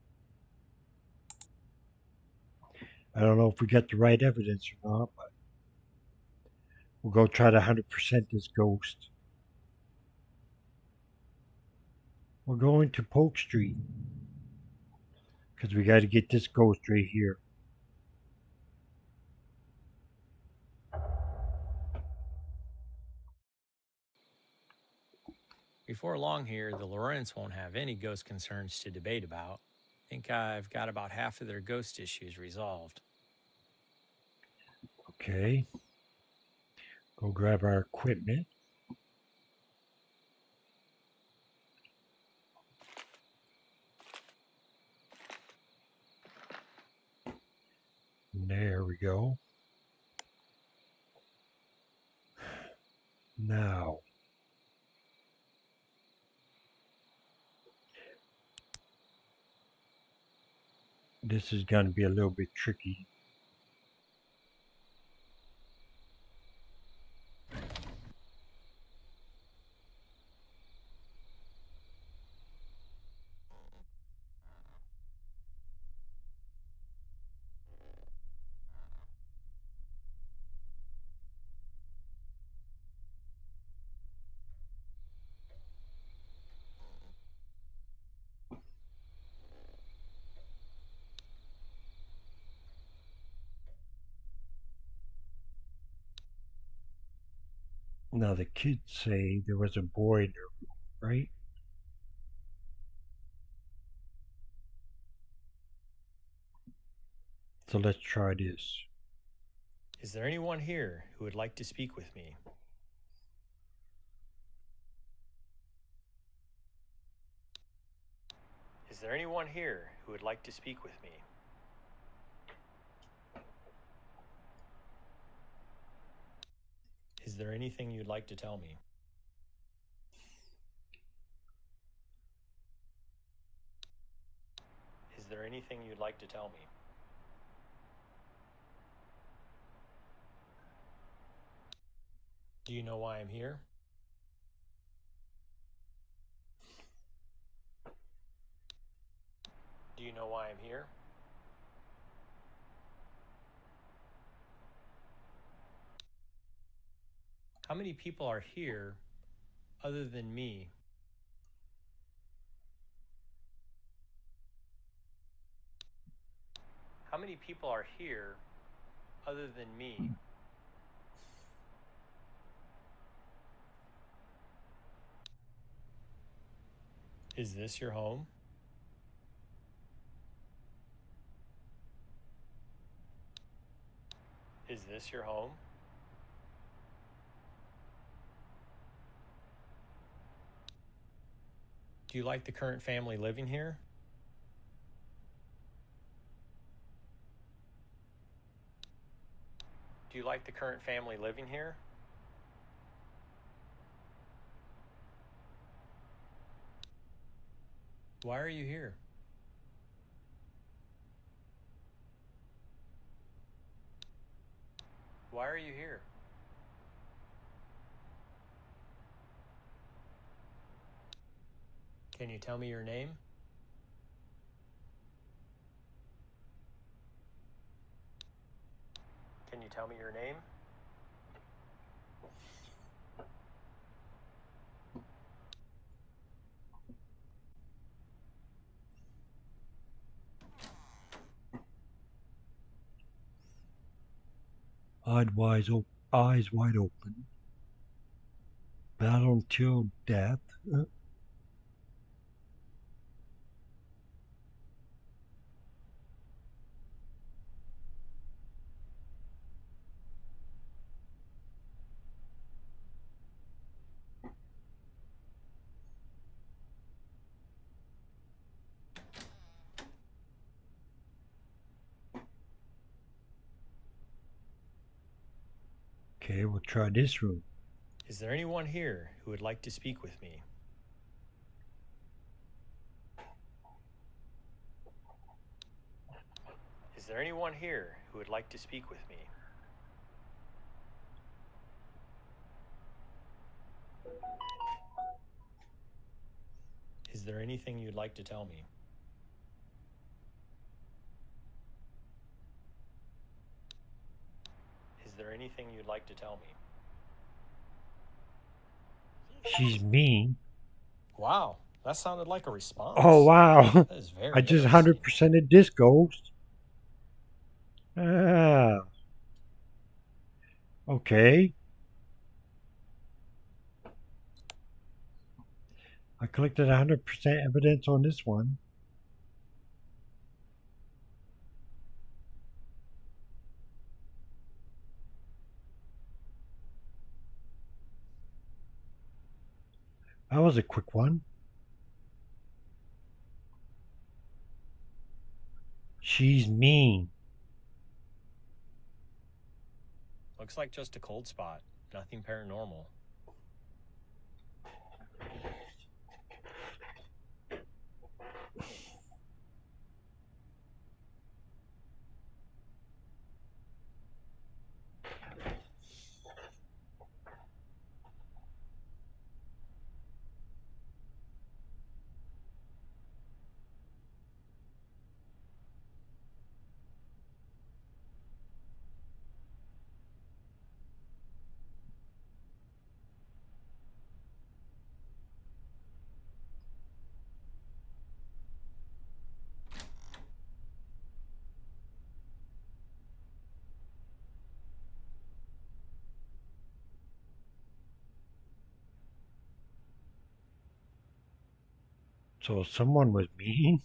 Speaker 1: I don't know if we get the right evidence or not, but we'll go try to one hundred percent this ghost. We're going to Polk Street because we got to get this ghost right here.
Speaker 2: Before long here, the Lorentz won't have any ghost concerns to debate about. I think I've got about half of their ghost issues resolved.
Speaker 1: Okay. Go grab our equipment. There we go. Now, this is going to be a little bit tricky. Now, the kids say there was a boy in their room, right? So let's try this.
Speaker 2: Is there anyone here who would like to speak with me? Is there anyone here who would like to speak with me? Is there anything you'd like to tell me? Is there anything you'd like to tell me? Do you know why I'm here? Do you know why I'm here? How many people are here other than me? How many people are here other than me? Is this your home? Is this your home? Do you like the current family living here? Do you like the current family living here? Why are you here? Why are you here? Can you tell me your name? Can you tell me your name?
Speaker 1: Eyes wide, op- eyes wide open. Battle until death. Uh, Okay, we'll try this room.
Speaker 2: Is there anyone here who would like to speak with me? Is there anyone here who would like to speak with me? Is there anything you'd like to tell me? Is there anything you'd like to tell me?
Speaker 1: She's mean.
Speaker 2: Wow, that sounded like a response.
Speaker 1: Oh, wow.
Speaker 2: That is very
Speaker 1: I just
Speaker 2: interesting.
Speaker 1: one hundred percented this ghost. Ah. Okay. I collected one hundred percent evidence on this one. That was a quick one. She's mean.
Speaker 2: Looks like just a cold spot. Nothing paranormal.
Speaker 1: So someone was mean.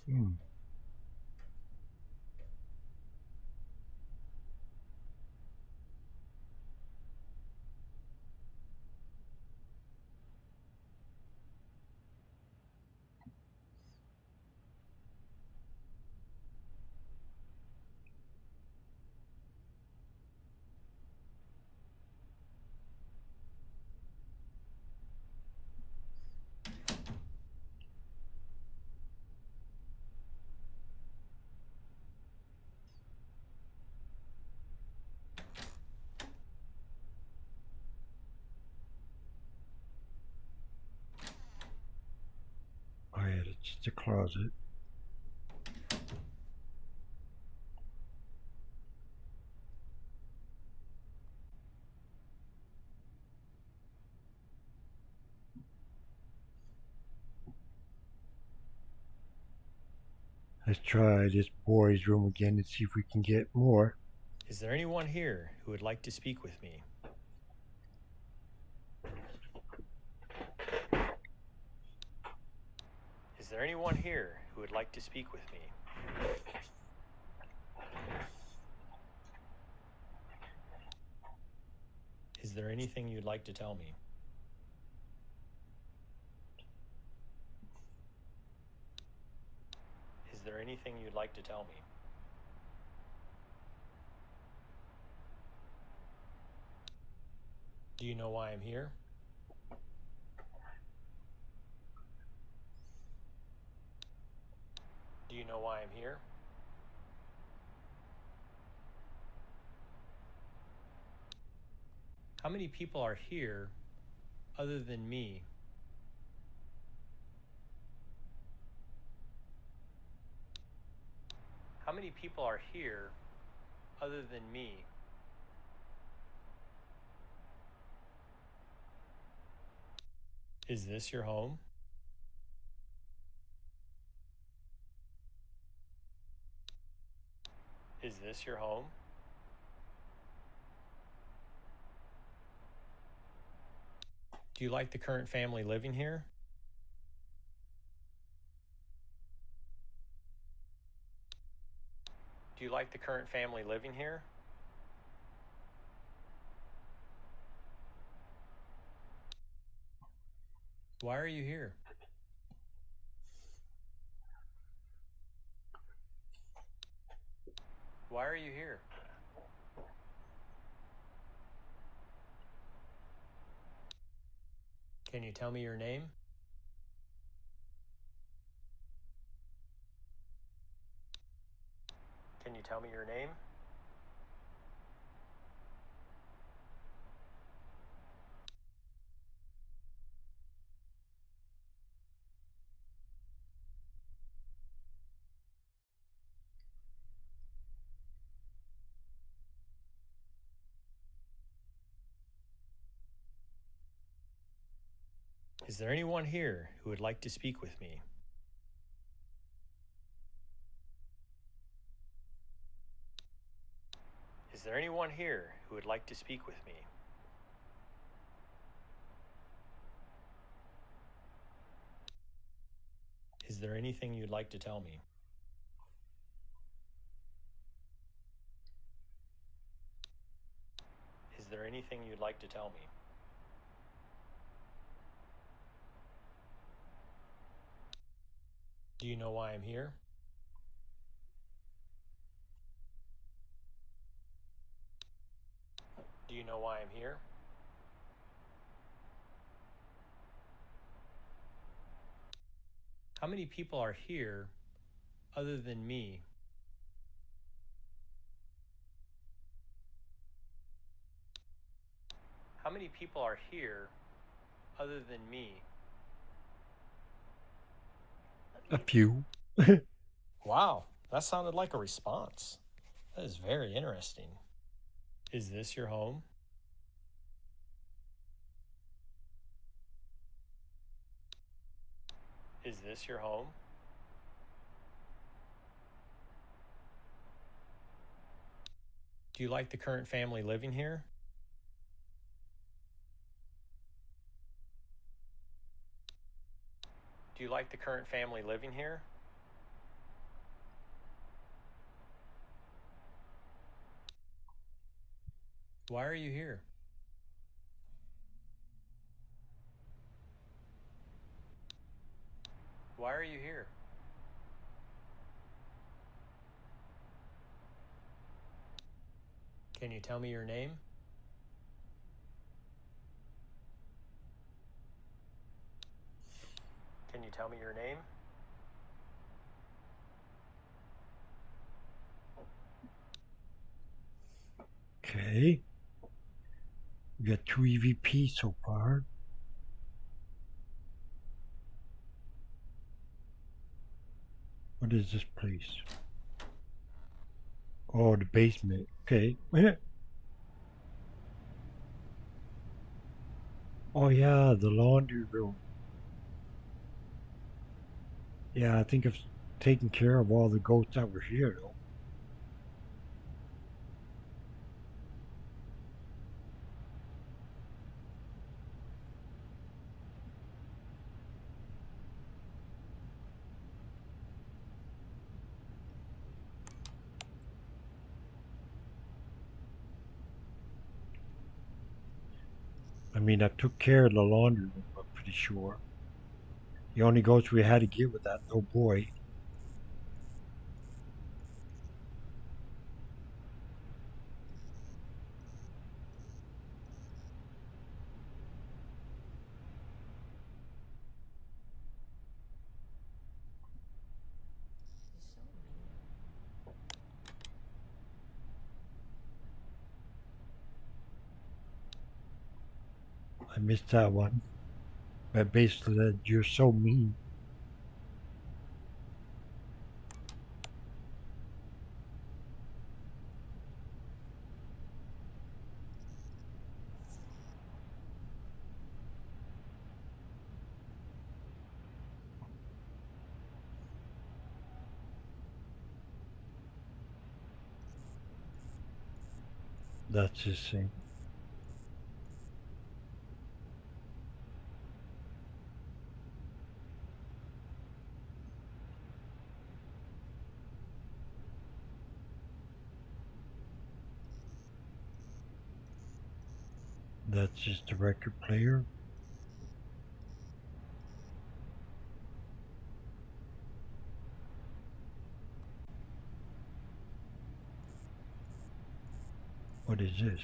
Speaker 1: Hmm. Oh yeah, it's just a closet. Let's try this boy's room again and see if we can get more.
Speaker 2: Is there anyone here who would like to speak with me? Is there anyone here who would like to speak with me? Is there anything you'd like to tell me? Is there anything you'd like to tell me? Do you know why I'm here? Do you know why I'm here? How many people are here other than me? How many people are here other than me? Is this your home? Is this your home? Do you like the current family living here? Do you like the current family living here? Why are you here? Why are you here? Can you tell me your name? Can you tell me your name? Is there anyone here who would like to speak with me? Is there anyone here who would like to speak with me? Is there anything you'd like to tell me? Is there anything you'd like to tell me? Do you know why I'm here? Do you know why I'm here? How many people are here other than me? How many people are here other than me?
Speaker 1: A few.
Speaker 2: Wow, that sounded like a response. That is very interesting. Is this your home? Is this your home? Do you like the current family living here? Do you like the current family living here? Why are you here? Why are you here? Can you tell me your name? Can you tell me your name?
Speaker 1: Okay. We got two E V Ps so far. What is this place? Oh, the basement. Okay. Oh yeah, the laundry room. Yeah, I think I've taken care of all the ghosts that were here though. I mean, I took care of the laundry room, I'm pretty sure. The only ghost we had to get with that little boy. I missed that one. But basically, that you're so mean. That's his thing. That's just the record player. What is this?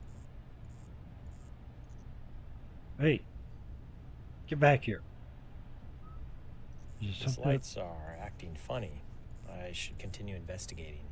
Speaker 1: Hey, get back here. Is there
Speaker 2: These
Speaker 1: something?
Speaker 2: lights are acting funny. I should continue investigating.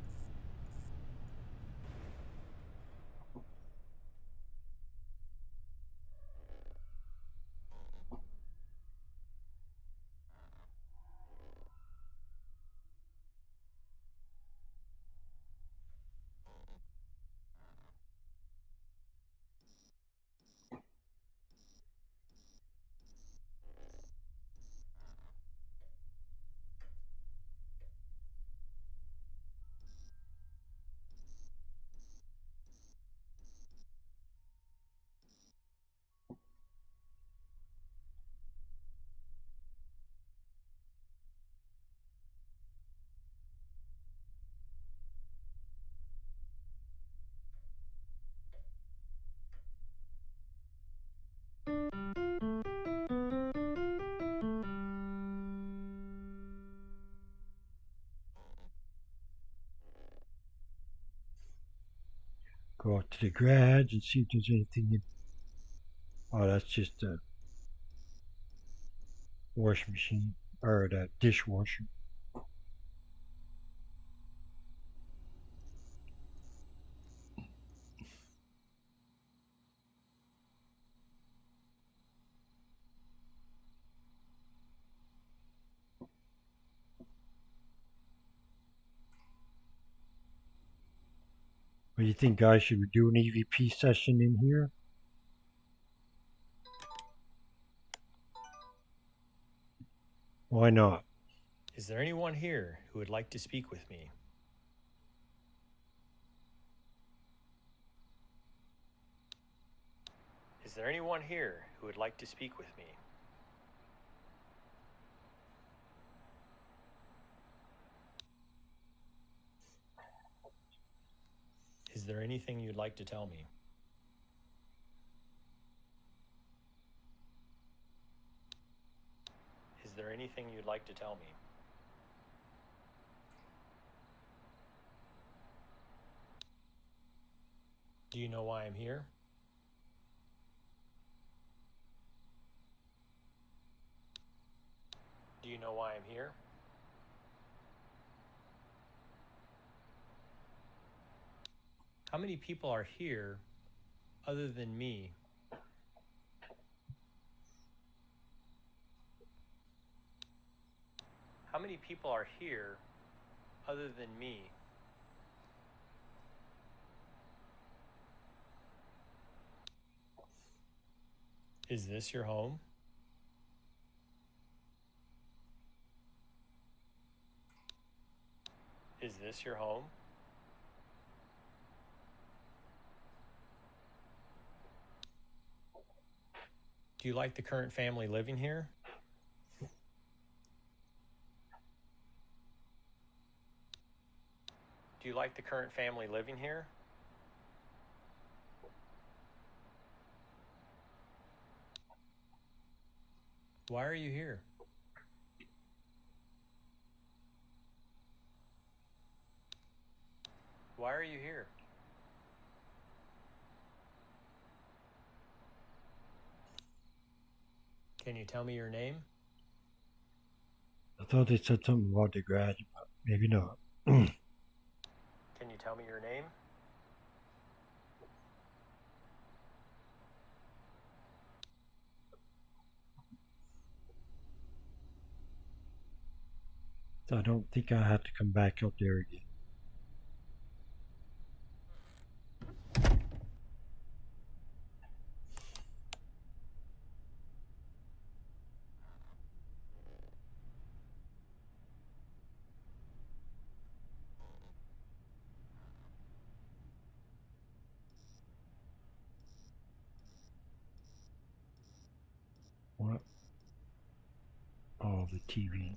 Speaker 1: Go out to the garage and see if there's anything in. Oh, that's just a washing machine or the dishwasher. What do you think, guys? Should we do an E V P session in here? Why not?
Speaker 2: Is there anyone here who would like to speak with me? Is there anyone here who would like to speak with me? Is there anything you'd like to tell me? there anything you'd like to tell me? Do you know why I'm here? Do you know why I'm here? How many people are here other than me? How many people are here other than me? Is this your home? Is this your home? Do you like the current family living here? Do you like the current family living here? Why are you here? Why are you here? Can you tell me your name?
Speaker 1: I thought they said something about the garage, but maybe not.
Speaker 2: Can you tell me your name?
Speaker 1: So I don't think I have to come back up there again. What? Oh, the T V.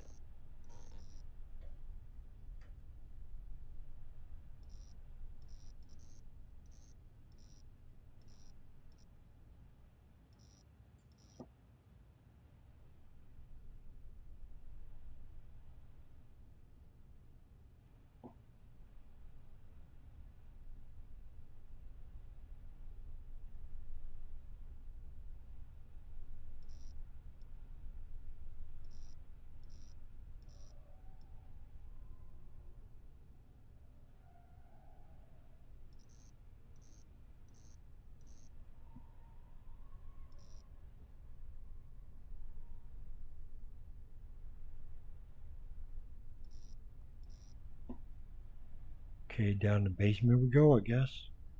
Speaker 1: Okay, down the basement we go, I guess.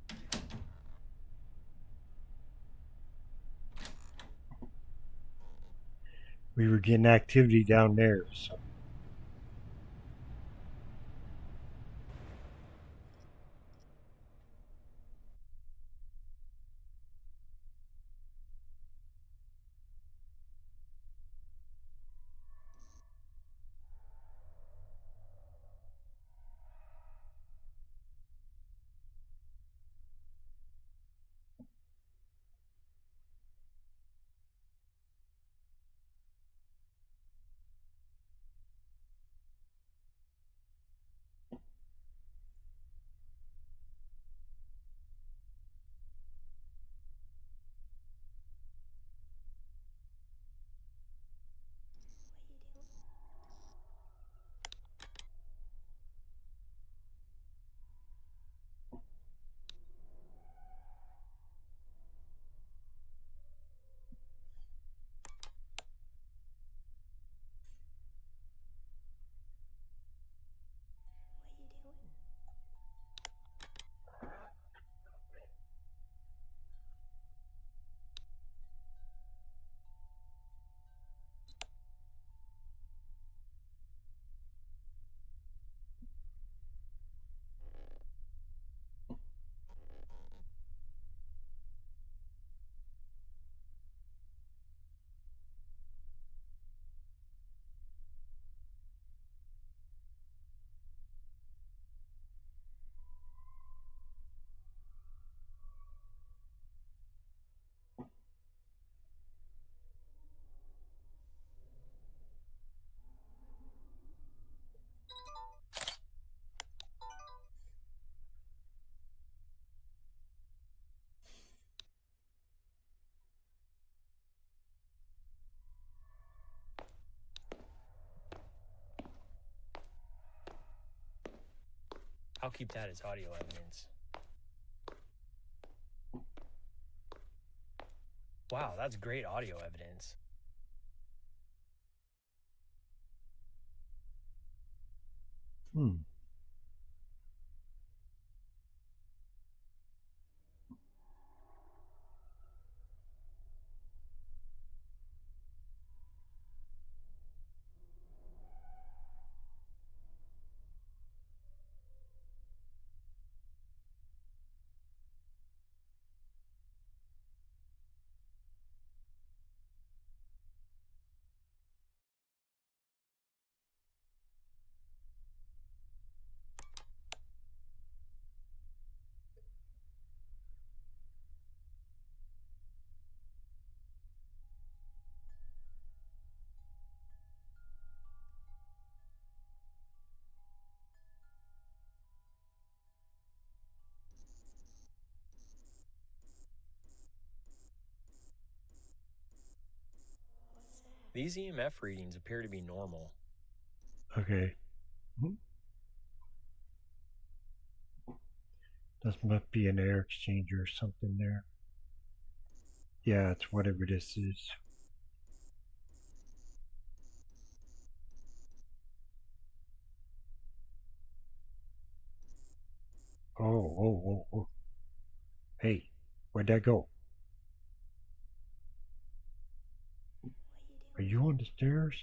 Speaker 1: We were getting activity down there, so.
Speaker 2: I'll keep that as audio evidence. Wow, that's great audio evidence.
Speaker 1: Hmm.
Speaker 2: These E M F readings appear to be normal.
Speaker 1: Okay. Hmm. This must be an air exchanger or something there. Yeah, it's whatever this is. Oh, oh, oh, oh. Hey, where'd that go? Are you on the stairs?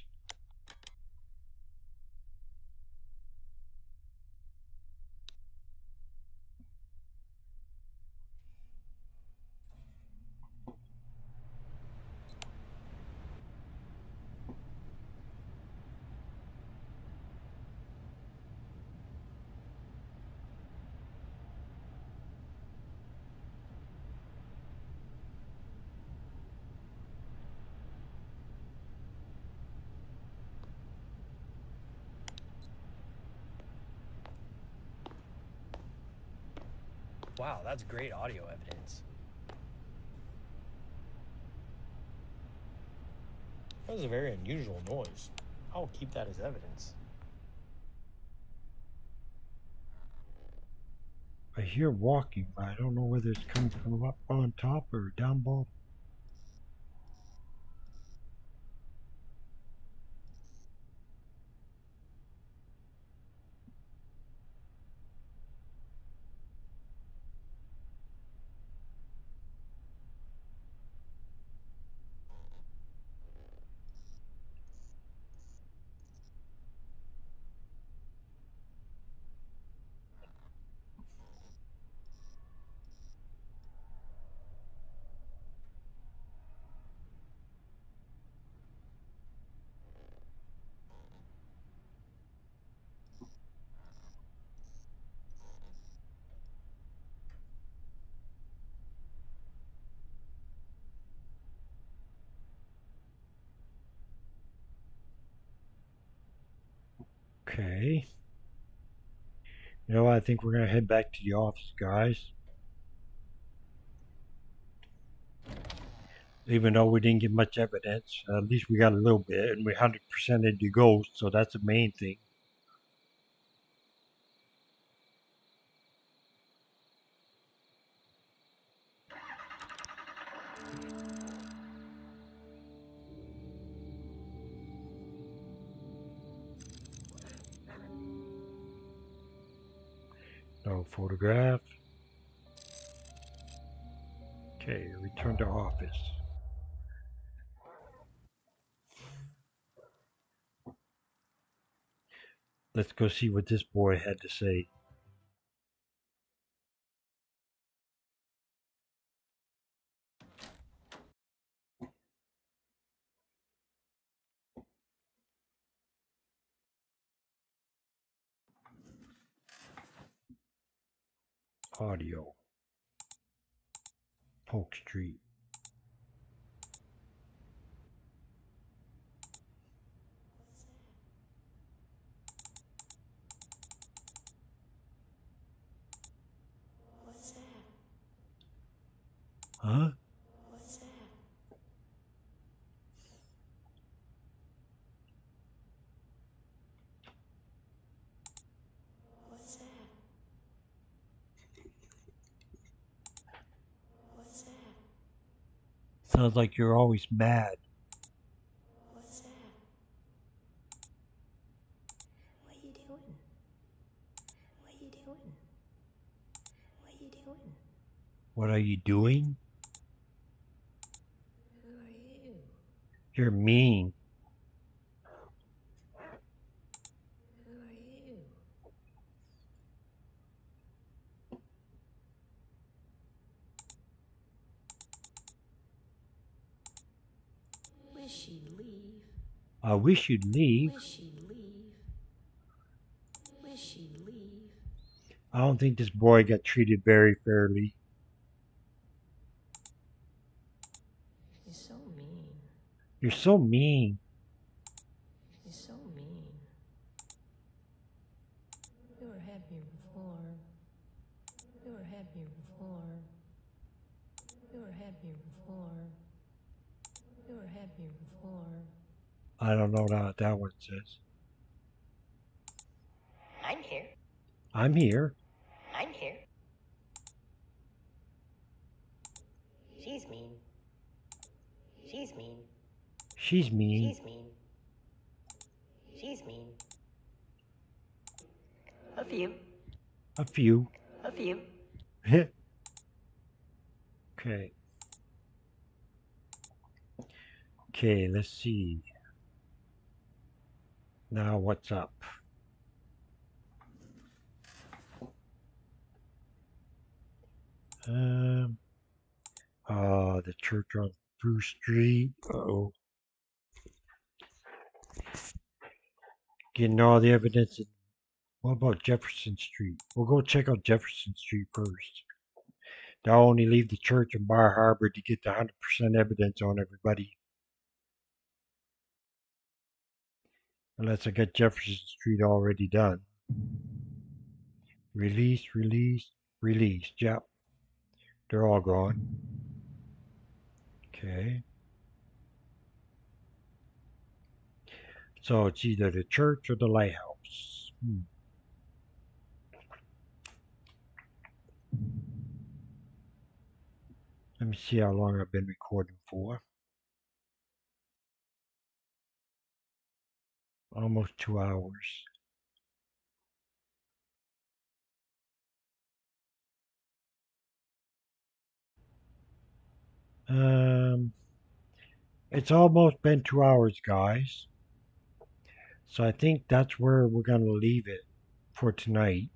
Speaker 2: Wow, that's great audio evidence. That was a very unusual noise. I'll keep that as evidence.
Speaker 1: I hear walking, but I don't know whether it's coming from up on top or down below. Okay. You know, I think we're going to head back to the office, guys. Even though we didn't get much evidence, at least we got a little bit, and we one hundred percented the ghost, so that's the main thing. No photograph. Okay, return to office. Let's go see what this boy had to say. Audio. Polk Street.
Speaker 4: What's that?
Speaker 1: Huh?
Speaker 4: What's that? What's that?
Speaker 1: Sounds like you're always mad.
Speaker 4: What's that? What you doing? What you doing? What you doing?
Speaker 1: What are you doing?
Speaker 4: Who are you?
Speaker 1: You're mean.
Speaker 4: Who are you? Wish you'd leave.
Speaker 1: I wish you'd leave.
Speaker 4: Wish you'd leave. Wish you'd leave.
Speaker 1: I don't think this boy got treated very fairly.
Speaker 4: You're so mean.
Speaker 1: You're so mean.
Speaker 4: You're so mean. We were happier before. We were happier before. We were happier before. We were happier before.
Speaker 1: I don't know what that one says.
Speaker 4: I'm here.
Speaker 1: I'm here.
Speaker 4: I'm here. She's mean. She's mean.
Speaker 1: She's mean.
Speaker 4: She's mean. She's mean. A few.
Speaker 1: A few.
Speaker 4: A few.
Speaker 1: Okay. Okay, let's see. Now what's up? Um. Uh, the church on Bruce Street. Uh-oh. Getting all the evidence. In, what about Jefferson Street? We'll go check out Jefferson Street first. They'll only leave the church in Bar Harbor to get the one hundred percent evidence on everybody. Unless I get Jefferson Street already done. Release, release, release. Yep. They're all gone. Okay. So it's either the church or the lighthouse. Hmm. Let me see how long I've been recording for. Almost two hours. Um, it's almost been two hours, guys. So I think that's where we're going to leave it for tonight.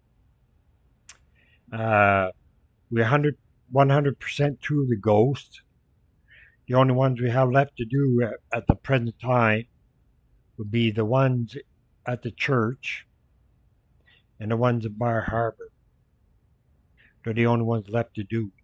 Speaker 1: Uh, we're one hundred, one hundred percent through the ghost. The only ones we have left to do at, at the present time would be the ones at the church and the ones at Bar Harbor. They're the only ones left to do.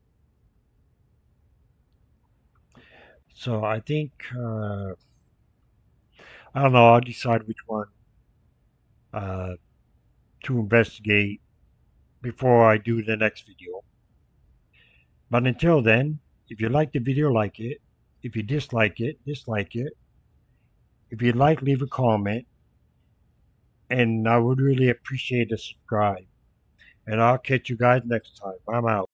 Speaker 1: So I think, uh, I don't know, I'll decide which one uh, to investigate before I do the next video. But until then, if you like the video, like it. If you dislike it, dislike it. If you'd like, leave a comment. And I would really appreciate a subscribe. And I'll catch you guys next time. I'm out.